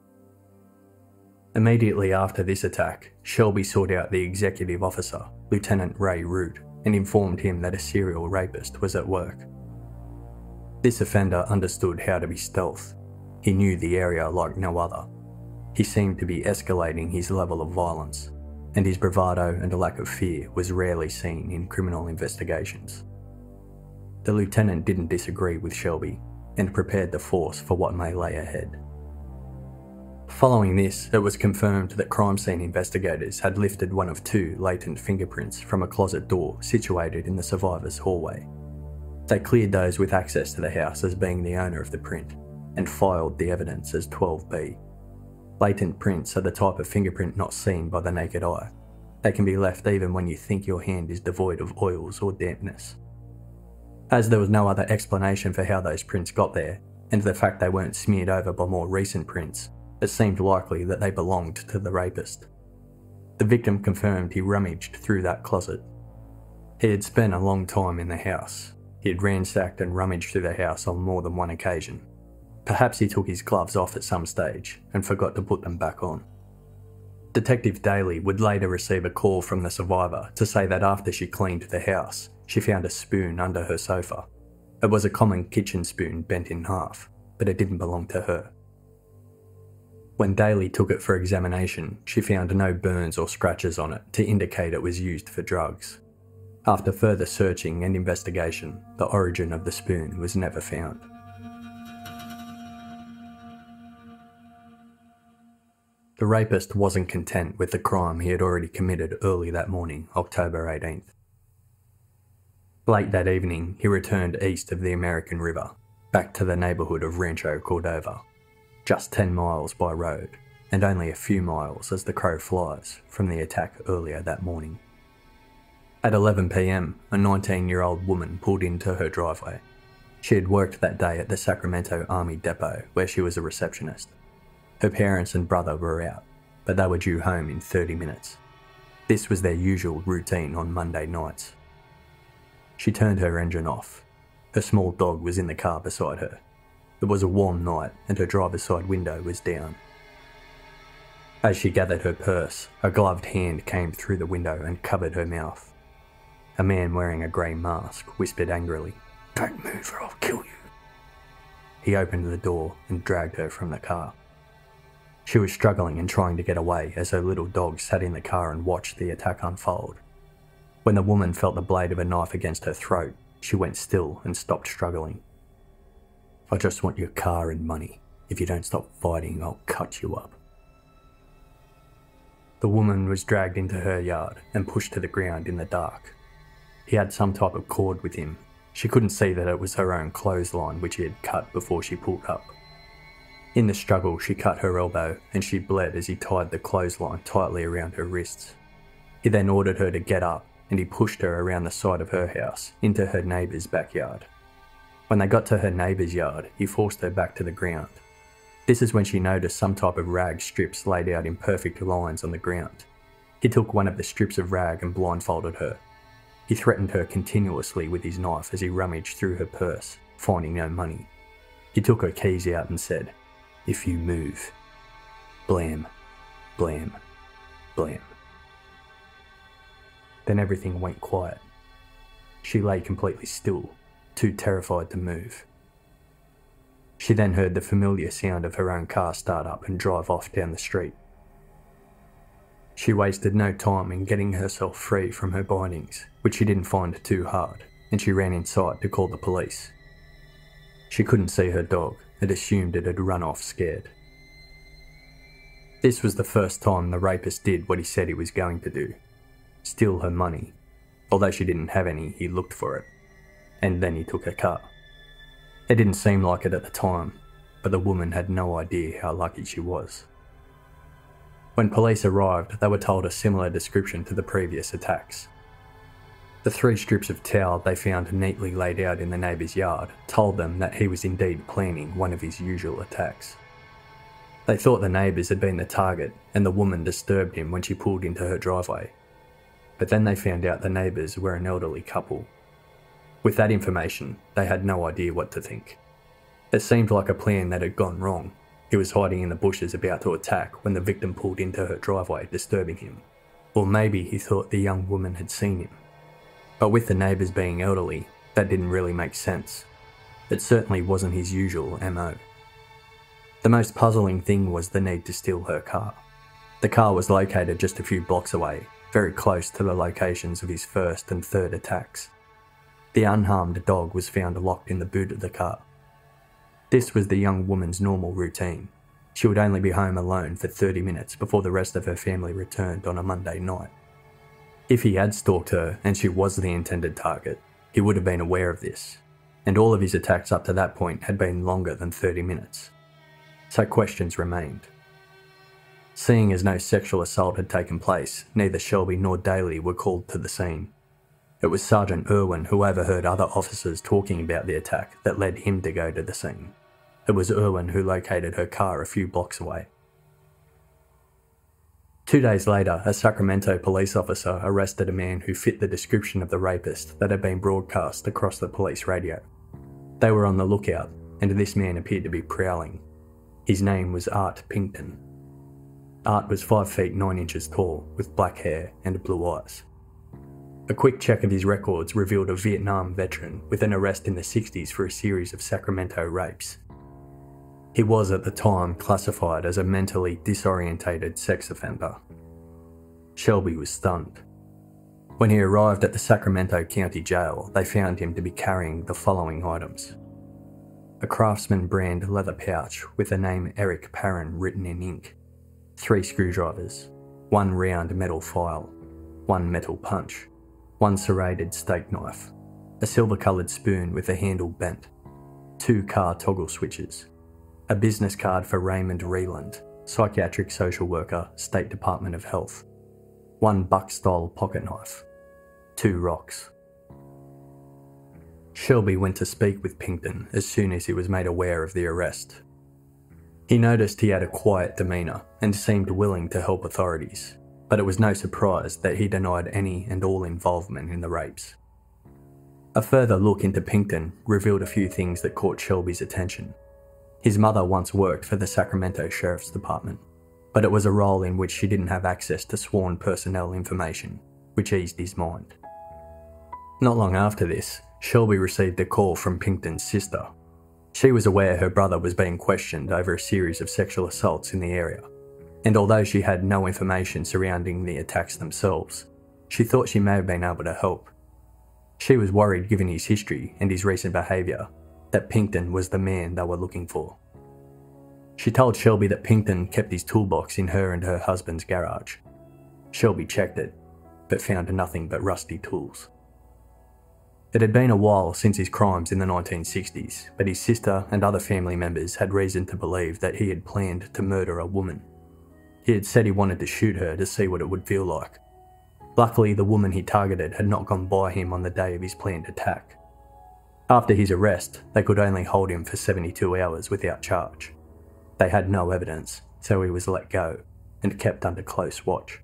Immediately after this attack, Shelby sought out the executive officer, Lieutenant Ray Root, and informed him that a serial rapist was at work. This offender understood how to be stealth. He knew the area like no other. He seemed to be escalating his level of violence, and his bravado and a lack of fear was rarely seen in criminal investigations. The lieutenant didn't disagree with Shelby, and prepared the force for what may lay ahead. Following this, it was confirmed that crime scene investigators had lifted one of two latent fingerprints from a closet door situated in the survivor's hallway. They cleared those with access to the house as being the owner of the print, and filed the evidence as twelve B. Latent prints are the type of fingerprint not seen by the naked eye. They can be left even when you think your hand is devoid of oils or dampness. As there was no other explanation for how those prints got there, and the fact they weren't smeared over by more recent prints, it seemed likely that they belonged to the rapist. The victim confirmed he rummaged through that closet. He had spent a long time in the house. He had ransacked and rummaged through the house on more than one occasion. Perhaps he took his gloves off at some stage and forgot to put them back on. Detective Daly would later receive a call from the survivor to say that after she cleaned the house, she found a spoon under her sofa. It was a common kitchen spoon bent in half, but it didn't belong to her. When Daly took it for examination, she found no burns or scratches on it to indicate it was used for drugs. After further searching and investigation, the origin of the spoon was never found. The rapist wasn't content with the crime he had already committed early that morning, October eighteenth. Late that evening, he returned east of the American River, back to the neighbourhood of Rancho Cordova, just ten miles by road, and only a few miles as the crow flies from the attack earlier that morning. At eleven p m, a nineteen-year-old woman pulled into her driveway. She had worked that day at the Sacramento Army Depot, where she was a receptionist. Her parents and brother were out, but they were due home in thirty minutes. This was their usual routine on Monday nights. She turned her engine off. Her small dog was in the car beside her. It was a warm night and her driver's side window was down. As she gathered her purse, a gloved hand came through the window and covered her mouth. A man wearing a grey mask whispered angrily, "Don't move or I'll kill you." He opened the door and dragged her from the car. She was struggling and trying to get away as her little dog sat in the car and watched the attack unfold. When the woman felt the blade of a knife against her throat, she went still and stopped struggling. "I just want your car and money. If you don't stop fighting, I'll cut you up." The woman was dragged into her yard and pushed to the ground in the dark. He had some type of cord with him. She couldn't see that it was her own clothesline which he had cut before she pulled up. In the struggle, she cut her elbow and she bled as he tied the clothesline tightly around her wrists. He then ordered her to get up and he pushed her around the side of her house into her neighbour's backyard. When they got to her neighbour's yard, he forced her back to the ground. This is when she noticed some type of rag strips laid out in perfect lines on the ground. He took one of the strips of rag and blindfolded her. He threatened her continuously with his knife as he rummaged through her purse, finding no money. He took her keys out and said, "If you move." Blam, blam, blam. Then everything went quiet. She lay completely still, too terrified to move. She then heard the familiar sound of her own car start up and drive off down the street. She wasted no time in getting herself free from her bindings, which she didn't find too hard, and she ran inside to call the police. She couldn't see her dog and assumed it had run off scared. This was the first time the rapist did what he said he was going to do: steal her money. Although she didn't have any, he looked for it. And then he took her car. It didn't seem like it at the time, but the woman had no idea how lucky she was. When police arrived, they were told a similar description to the previous attacks. The three strips of towel they found neatly laid out in the neighbour's yard told them that he was indeed planning one of his usual attacks. They thought the neighbours had been the target and the woman disturbed him when she pulled into her driveway. But then they found out the neighbours were an elderly couple. With that information, they had no idea what to think. It seemed like a plan that had gone wrong. He was hiding in the bushes about to attack when the victim pulled into her driveway, disturbing him. Or maybe he thought the young woman had seen him. But with the neighbours being elderly, that didn't really make sense. It certainly wasn't his usual M O. The most puzzling thing was the need to steal her car. The car was located just a few blocks away, very close to the locations of his first and third attacks. The unharmed dog was found locked in the boot of the car. This was the young woman's normal routine. She would only be home alone for thirty minutes before the rest of her family returned on a Monday night. If he had stalked her and she was the intended target, he would have been aware of this, and all of his attacks up to that point had been longer than thirty minutes. So questions remained. Seeing as no sexual assault had taken place, neither Shelby nor Daly were called to the scene. It was Sergeant Irwin who overheard other officers talking about the attack that led him to go to the scene. It was Irwin who located her car a few blocks away. Two days later, a Sacramento police officer arrested a man who fit the description of the rapist that had been broadcast across the police radio. They were on the lookout, and this man appeared to be prowling. His name was Art Pinkton. Art was five feet nine inches tall, with black hair and blue eyes. A quick check of his records revealed a Vietnam veteran with an arrest in the sixties for a series of Sacramento rapes. He was at the time classified as a mentally disorientated sex offender. Shelby was stunned. When he arrived at the Sacramento County Jail, they found him to be carrying the following items: a Craftsman brand leather pouch with the name Eric Parran written in ink, three screwdrivers, one round metal file, one metal punch, one serrated steak knife, a silver-coloured spoon with the handle bent, two car toggle switches, a business card for Raymond Reland, psychiatric social worker, State Department of Health, one buck-style pocket knife, two rocks. Shelby went to speak with Pinkton as soon as he was made aware of the arrest. He noticed he had a quiet demeanour and seemed willing to help authorities, but it was no surprise that he denied any and all involvement in the rapes. A further look into Pinkton revealed a few things that caught Shelby's attention. His mother once worked for the Sacramento Sheriff's Department, but it was a role in which she didn't have access to sworn personnel information, which eased his mind. Not long after this, Shelby received a call from Pinkton's sister. She was aware her brother was being questioned over a series of sexual assaults in the area, and although she had no information surrounding the attacks themselves, she thought she may have been able to help. She was worried, given his history and his recent behaviour, that Pinkton was the man they were looking for. She told Shelby that Pinkton kept his toolbox in her and her husband's garage. Shelby checked it, but found nothing but rusty tools. It had been a while since his crimes in the nineteen sixties, but his sister and other family members had reason to believe that he had planned to murder a woman. He had said he wanted to shoot her to see what it would feel like. Luckily, the woman he targeted had not gone by him on the day of his planned attack. After his arrest, they could only hold him for seventy-two hours without charge. They had no evidence, so he was let go and kept under close watch.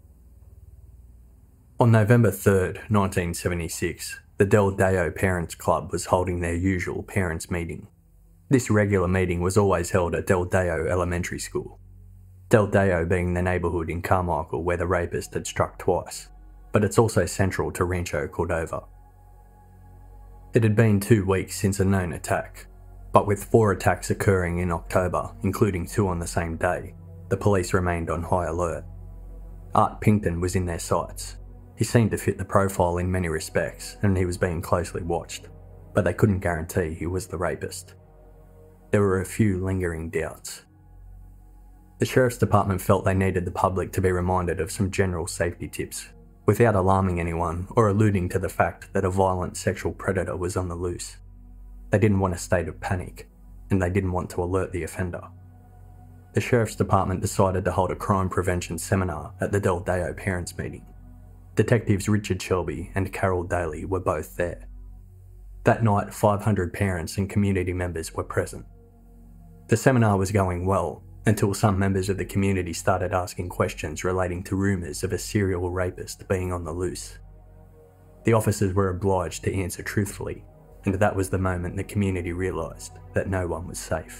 On November third, nineteen seventy-six, the Del Deo Parents Club was holding their usual parents' meeting. This regular meeting was always held at Del Deo Elementary School. Del Deo being the neighbourhood in Carmichael where the rapist had struck twice, but it's also central to Rancho Cordova. It had been two weeks since a known attack, but with four attacks occurring in October, including two on the same day, the police remained on high alert. Art Pinkton was in their sights. He seemed to fit the profile in many respects, and he was being closely watched, but they couldn't guarantee he was the rapist. There were a few lingering doubts. The Sheriff's Department felt they needed the public to be reminded of some general safety tips, without alarming anyone or alluding to the fact that a violent sexual predator was on the loose. They didn't want a state of panic, and they didn't want to alert the offender. the Sheriff's Department decided to hold a crime prevention seminar at the Del Deo parents' meeting. Detectives Richard Shelby and Carol Daly were both there. That night, five hundred parents and community members were present. The seminar was going well until some members of the community started asking questions relating to rumours of a serial rapist being on the loose. The officers were obliged to answer truthfully, and that was the moment the community realised that no one was safe.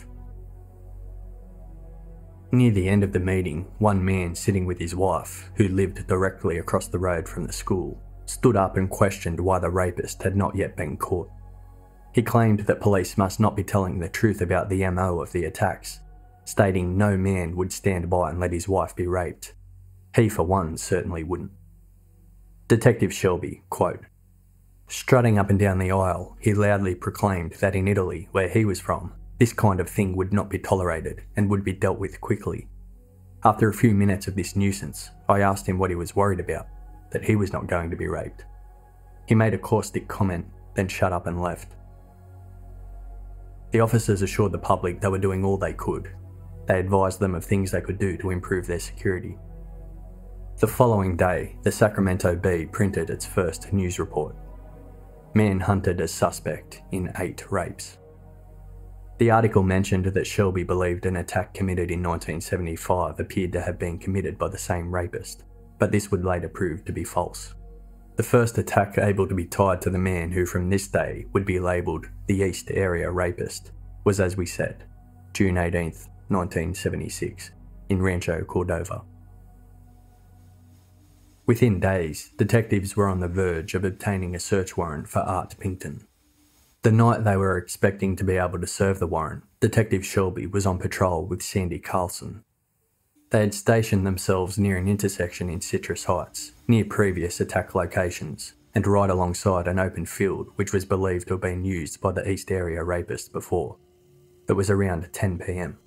Near the end of the meeting, one man sitting with his wife, who lived directly across the road from the school, stood up and questioned why the rapist had not yet been caught. He claimed that police must not be telling the truth about the M O of the attacks, stating no man would stand by and let his wife be raped. He, for one, certainly wouldn't. Detective Shelby, quote, strutting up and down the aisle, he loudly proclaimed that in Italy, where he was from, this kind of thing would not be tolerated and would be dealt with quickly. After a few minutes of this nuisance, I asked him what he was worried about, that he was not going to be raped. He made a caustic comment, then shut up and left. The officers assured the public they were doing all they could. They advised them of things they could do to improve their security. The following day, the Sacramento Bee printed its first news report. Man hunted as suspect in eight rapes. The article mentioned that Shelby believed an attack committed in nineteen seventy-five appeared to have been committed by the same rapist, but this would later prove to be false. The first attack able to be tied to the man who from this day would be labelled the East Area Rapist was, as we said, June eighteenth, nineteen seventy-six, in Rancho Cordova. Within days, detectives were on the verge of obtaining a search warrant for Art Pinkton. The night they were expecting to be able to serve the warrant, Detective Shelby was on patrol with Sandy Carlson. They had stationed themselves near an intersection in Citrus Heights, near previous attack locations, and right alongside an open field which was believed to have been used by the East Area Rapist before. It was around ten p m.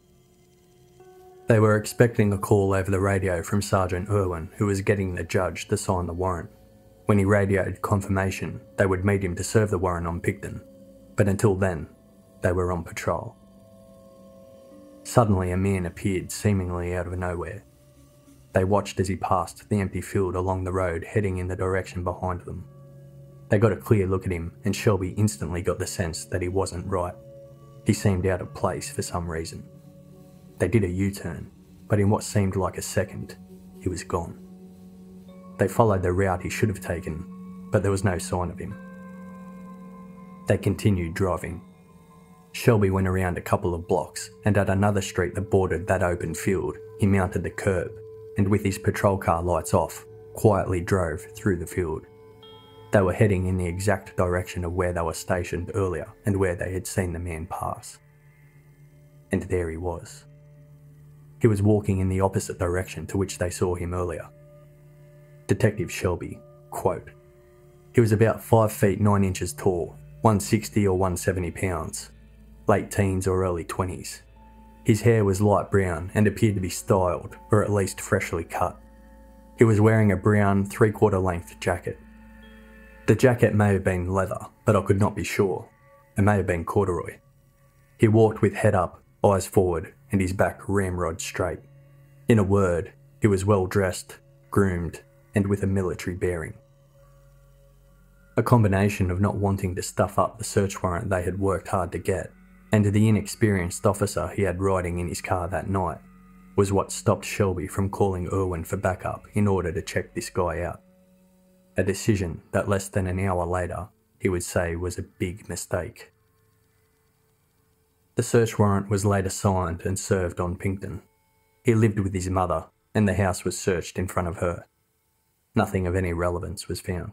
They were expecting a call over the radio from Sergeant Irwin, who was getting the judge to sign the warrant. When he radioed confirmation, they would meet him to serve the warrant on Pinkton, but until then, they were on patrol. Suddenly a man appeared seemingly out of nowhere. They watched as he passed the empty field along the road heading in the direction behind them. They got a clear look at him and Shelby instantly got the sense that he wasn't right. He seemed out of place for some reason. They did a U-turn, but in what seemed like a second, he was gone. They followed the route he should have taken, but there was no sign of him. They continued driving. Shelby went around a couple of blocks, and at another street that bordered that open field, he mounted the curb, and with his patrol car lights off, quietly drove through the field. They were heading in the exact direction of where they were stationed earlier and where they had seen the man pass. And there he was. He was walking in the opposite direction to which they saw him earlier. Detective Shelby, quote, he was about five feet nine inches tall, one sixty or one seventy pounds, late teens or early twenties. His hair was light brown and appeared to be styled, or at least freshly cut. He was wearing a brown three-quarter length jacket. The jacket may have been leather, but I could not be sure. It may have been corduroy. He walked with head up, eyes forward, and his back ramrod straight. In a word, he was well dressed, groomed, and with a military bearing. A combination of not wanting to stuff up the search warrant they had worked hard to get, and the inexperienced officer he had riding in his car that night, was what stopped Shelby from calling Irwin for backup in order to check this guy out. A decision that less than an hour later he would say was a big mistake. The search warrant was later signed and served on Pinkton. He lived with his mother, and the house was searched in front of her. Nothing of any relevance was found.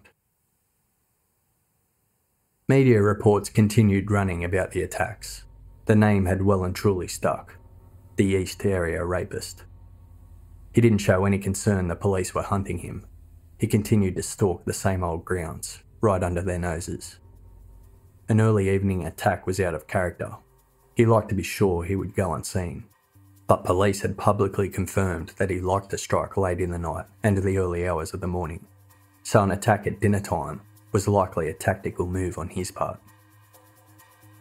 Media reports continued running about the attacks. The name had well and truly stuck. The East Area Rapist. He didn't show any concern the police were hunting him. He continued to stalk the same old grounds, right under their noses. An early evening attack was out of character. He liked to be sure he would go unseen. But police had publicly confirmed that he liked to strike late in the night and the early hours of the morning. So an attack at dinner time was likely a tactical move on his part.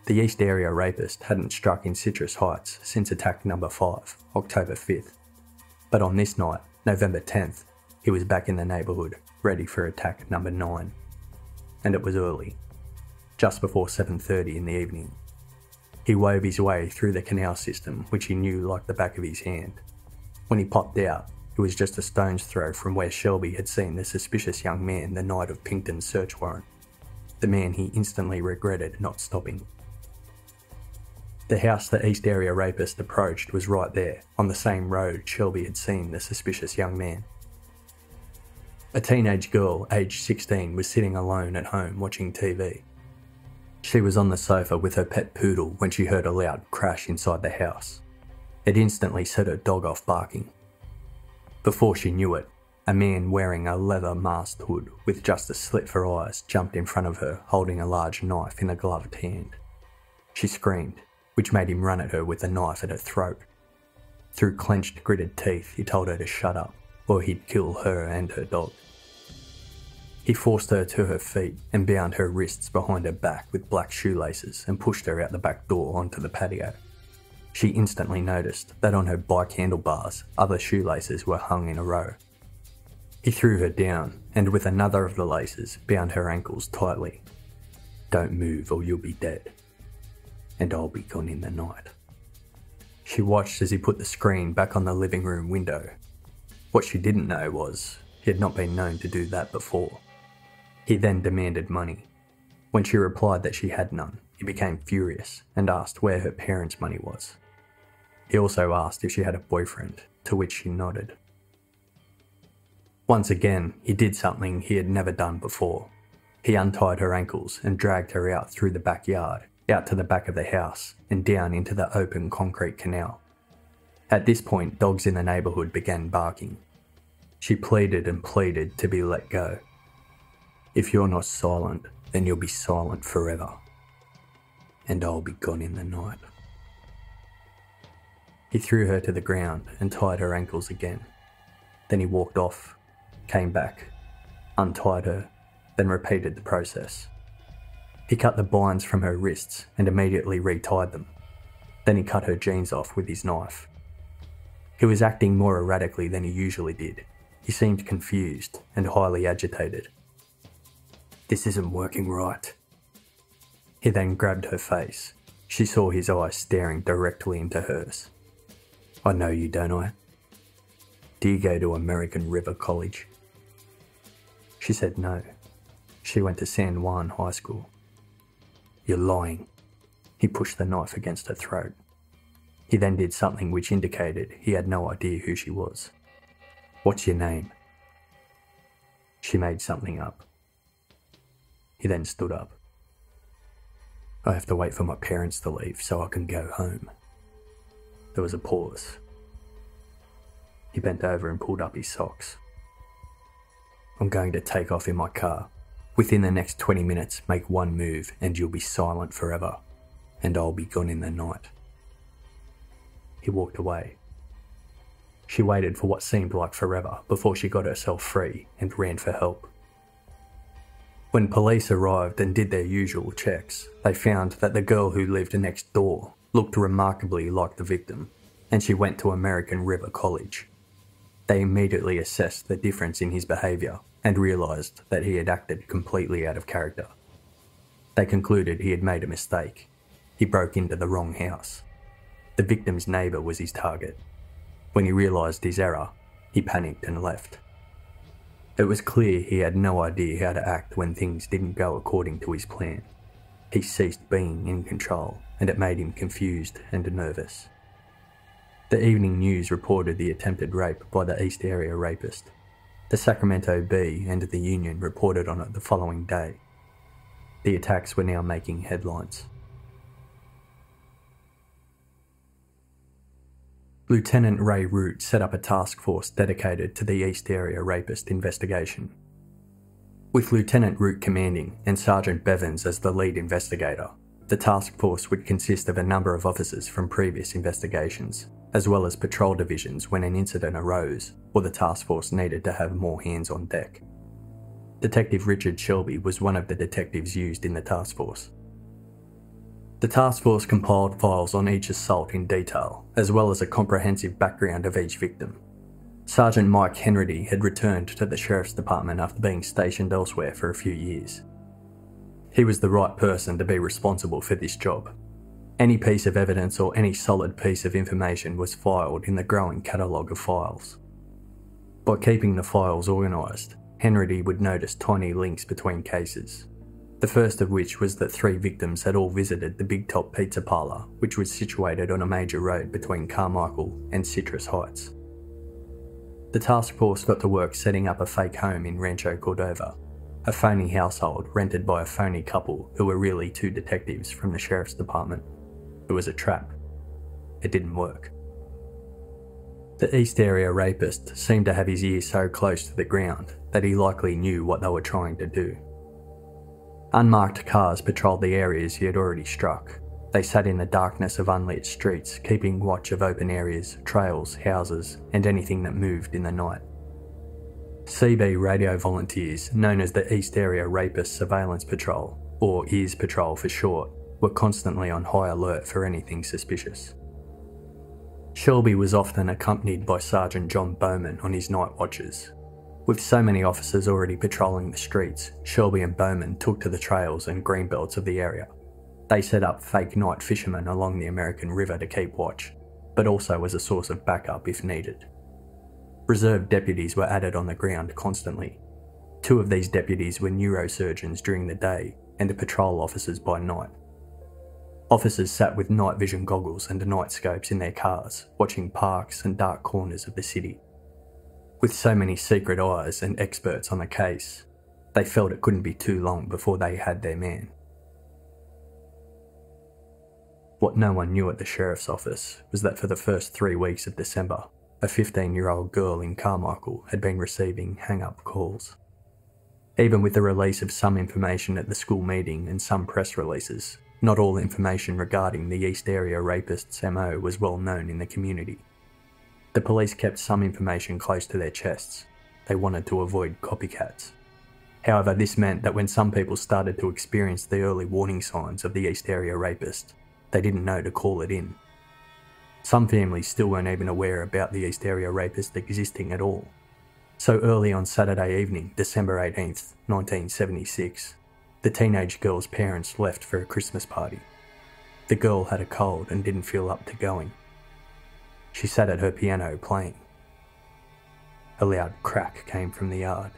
The East Area Rapist hadn't struck in Citrus Heights since attack number five, October fifth. But on this night, November tenth, he was back in the neighbourhood, ready for attack number nine. And it was early, just before seven thirty in the evening. He wove his way through the canal system, which he knew like the back of his hand. When he popped out, it was just a stone's throw from where Shelby had seen the suspicious young man the night of Pinkton's search warrant, the man he instantly regretted not stopping. The house the East Area Rapist approached was right there, on the same road Shelby had seen the suspicious young man. A teenage girl, aged sixteen, was sitting alone at home watching T V. She was on the sofa with her pet poodle when she heard a loud crash inside the house. It instantly set her dog off barking. Before she knew it, a man wearing a leather masked hood with just a slit for eyes jumped in front of her, holding a large knife in a gloved hand. She screamed, which made him run at her with the knife at her throat. Through clenched, gritted teeth, he told her to shut up, or he'd kill her and her dog. He forced her to her feet and bound her wrists behind her back with black shoelaces and pushed her out the back door onto the patio. She instantly noticed that on her bike handlebars, other shoelaces were hung in a row. He threw her down and with another of the laces bound her ankles tightly. "Don't move or you'll be dead. And I'll be gone in the night." She watched as he put the screen back on the living room window. What she didn't know was he had not been known to do that before. He then demanded money. When she replied that she had none, he became furious and asked where her parents' money was. He also asked if she had a boyfriend, to which she nodded. Once again, he did something he had never done before. He untied her ankles and dragged her out through the backyard, out to the back of the house and down into the open concrete canal. At this point, dogs in the neighbourhood began barking. She pleaded and pleaded to be let go. "If you're not silent, then you'll be silent forever. And I'll be gone in the night." He threw her to the ground and tied her ankles again. Then he walked off, came back, untied her, then repeated the process. He cut the binds from her wrists and immediately retied them. Then he cut her jeans off with his knife. He was acting more erratically than he usually did. He seemed confused and highly agitated. "This isn't working right." He then grabbed her face. She saw his eyes staring directly into hers. "I know you, don't I? Do you go to American River College?" She said no. She went to San Juan High School. "You're lying." He pushed the knife against her throat. He then did something which indicated he had no idea who she was. "What's your name?" She made something up. He then stood up. "I have to wait for my parents to leave so I can go home." There was a pause. He bent over and pulled up his socks. "I'm going to take off in my car. Within the next twenty minutes, make one move and you'll be silent forever. And I'll be gone in the night." He walked away. She waited for what seemed like forever before she got herself free and ran for help. When police arrived and did their usual checks, they found that the girl who lived next door looked remarkably like the victim, and she went to American River College. They immediately assessed the difference in his behaviour and realised that he had acted completely out of character. They concluded he had made a mistake. He broke into the wrong house. The victim's neighbour was his target. When he realised his error, he panicked and left. It was clear he had no idea how to act when things didn't go according to his plan. He ceased being in control, and it made him confused and nervous. The evening news reported the attempted rape by the East Area Rapist. The Sacramento Bee and the Union reported on it the following day. The attacks were now making headlines. Lieutenant Ray Root set up a task force dedicated to the East Area Rapist investigation. With Lieutenant Root commanding and Sergeant Bevins as the lead investigator, the task force would consist of a number of officers from previous investigations, as well as patrol divisions when an incident arose or the task force needed to have more hands on deck. Detective Richard Shelby was one of the detectives used in the task force. The The task force compiled files on each assault in detail, as well as a comprehensive background of each victim. Sergeant Mike Henrity had returned to the Sheriff's Department after being stationed elsewhere for a few years. He was the right person to be responsible for this job. Any piece of evidence or any solid piece of information was filed in the growing catalogue of files. By keeping the files organised, Henrity would notice tiny links between cases. The first of which was that three victims had all visited the Big Top Pizza Parlour, which was situated on a major road between Carmichael and Citrus Heights. The task force got to work setting up a fake home in Rancho Cordova, a phony household rented by a phony couple who were really two detectives from the Sheriff's Department. It was a trap. It didn't work. The East Area Rapist seemed to have his ear so close to the ground that he likely knew what they were trying to do. Unmarked cars patrolled the areas he had already struck. They sat in the darkness of unlit streets, keeping watch of open areas, trails, houses, and anything that moved in the night. C B radio volunteers, known as the East Area Rapist Surveillance Patrol, or E A R S Patrol for short, were constantly on high alert for anything suspicious. Shelby was often accompanied by Sergeant John Bowman on his night watches. With so many officers already patrolling the streets, Shelby and Bowman took to the trails and greenbelts of the area. They set up fake night fishermen along the American River to keep watch, but also as a source of backup if needed. Reserve deputies were added on the ground constantly. Two of these deputies were neurosurgeons during the day and patrol officers by night. Officers sat with night vision goggles and night scopes in their cars, watching parks and dark corners of the city. With so many secret eyes and experts on the case, they felt it couldn't be too long before they had their man. What no one knew at the sheriff's office was that for the first three weeks of December, a fifteen-year-old girl in Carmichael had been receiving hang-up calls. Even with the release of some information at the school meeting and some press releases, not all information regarding the East Area Rapist's M O was well known in the community. The police kept some information close to their chests. They wanted to avoid copycats. However, this meant that when some people started to experience the early warning signs of the East Area Rapist, they didn't know to call it in. Some families still weren't even aware about the East Area Rapist existing at all. So early on Saturday evening, December eighteenth, nineteen seventy-six, the teenage girl's parents left for a Christmas party. The girl had a cold and didn't feel up to going. She sat at her piano playing. A loud crack came from the yard.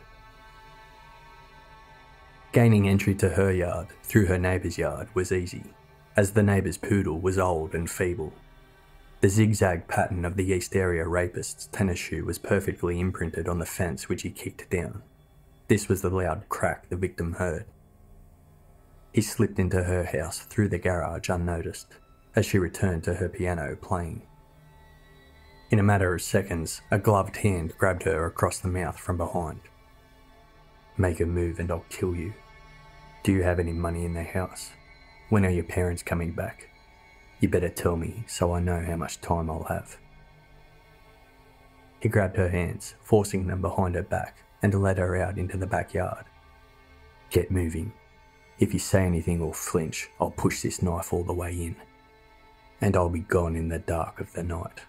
Gaining entry to her yard through her neighbour's yard was easy, as the neighbour's poodle was old and feeble. The zigzag pattern of the East Area Rapist's tennis shoe was perfectly imprinted on the fence which he kicked down. This was the loud crack the victim heard. He slipped into her house through the garage unnoticed, as she returned to her piano playing. In a matter of seconds, a gloved hand grabbed her across the mouth from behind. "Make a move and I'll kill you. Do you have any money in the house? When are your parents coming back? You better tell me so I know how much time I'll have." He grabbed her hands, forcing them behind her back, and led her out into the backyard. "Get moving. If you say anything or flinch, I'll push this knife all the way in. And I'll be gone in the dark of the night."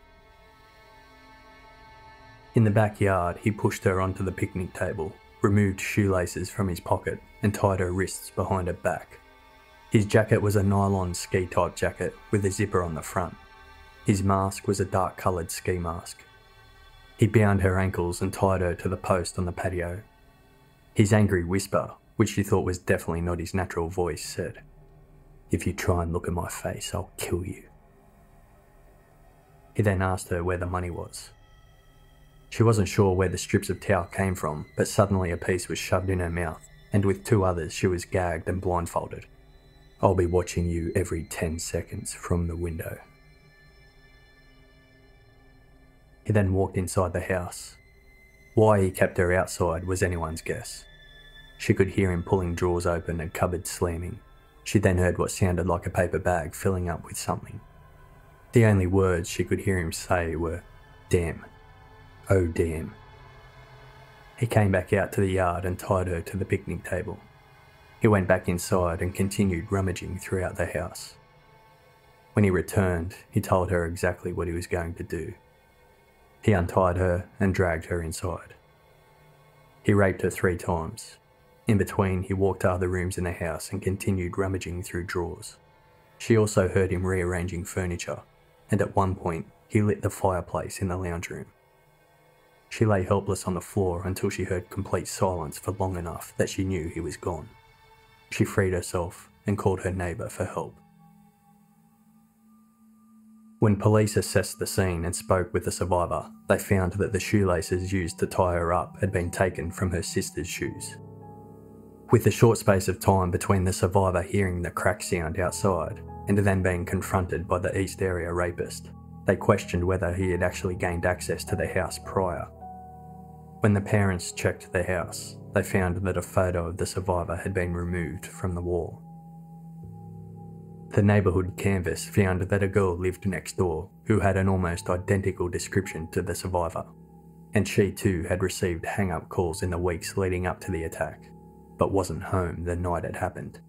In the backyard, he pushed her onto the picnic table, removed shoelaces from his pocket, and tied her wrists behind her back. His jacket was a nylon ski-type jacket with a zipper on the front. His mask was a dark-coloured ski mask. He bound her ankles and tied her to the post on the patio. His angry whisper, which she thought was definitely not his natural voice, said, "If you try and look at my face, I'll kill you." He then asked her where the money was. She wasn't sure where the strips of towel came from, but suddenly a piece was shoved in her mouth, and with two others she was gagged and blindfolded. "I'll be watching you every ten seconds from the window." He then walked inside the house. Why he kept her outside was anyone's guess. She could hear him pulling drawers open and cupboards slamming. She then heard what sounded like a paper bag filling up with something. The only words she could hear him say were, "Damn. Oh damn." He came back out to the yard and tied her to the picnic table. He went back inside and continued rummaging throughout the house. When he returned, he told her exactly what he was going to do. He untied her and dragged her inside. He raped her three times. In between, he walked to other rooms in the house and continued rummaging through drawers. She also heard him rearranging furniture, and at one point, he lit the fireplace in the lounge room. She lay helpless on the floor until she heard complete silence for long enough that she knew he was gone. She freed herself and called her neighbour for help. When police assessed the scene and spoke with the survivor, they found that the shoelaces used to tie her up had been taken from her sister's shoes. With the short space of time between the survivor hearing the crack sound outside and then being confronted by the East area rapist, they questioned whether he had actually gained access to the house prior. When the parents checked the house, they found that a photo of the survivor had been removed from the wall. The neighbourhood canvas found that a girl lived next door who had an almost identical description to the survivor, and she too had received hang-up calls in the weeks leading up to the attack, but wasn't home the night it happened.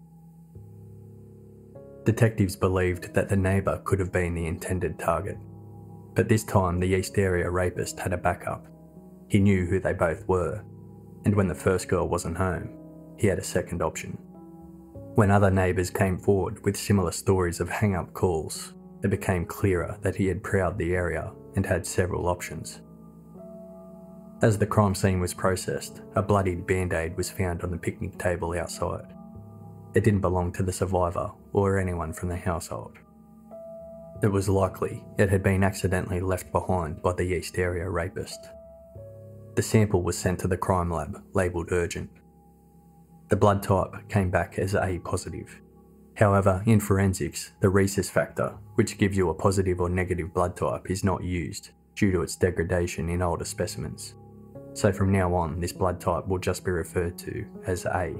Detectives believed that the neighbour could have been the intended target, but this time the East area rapist had a backup. He knew who they both were, and when the first girl wasn't home, he had a second option. When other neighbours came forward with similar stories of hang-up calls, it became clearer that he had prowled the area and had several options. As the crime scene was processed, a bloodied band-aid was found on the picnic table outside. It didn't belong to the survivor or anyone from the household. It was likely it had been accidentally left behind by the East area rapist. The sample was sent to the crime lab, labelled urgent. The blood type came back as A positive. However, in forensics, the rhesus factor, which gives you a positive or negative blood type, is not used due to its degradation in older specimens. So from now on, this blood type will just be referred to as A.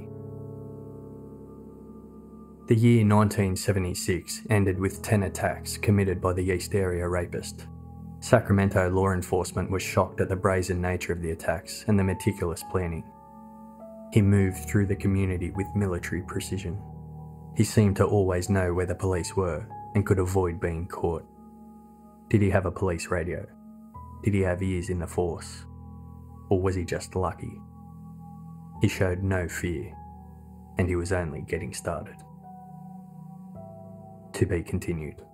The year nineteen seventy-six ended with ten attacks committed by the East area rapist. Sacramento law enforcement was shocked at the brazen nature of the attacks and the meticulous planning. He moved through the community with military precision. He seemed to always know where the police were and could avoid being caught. Did he have a police radio? Did he have ears in the force? Or was he just lucky? He showed no fear, and he was only getting started. To be continued.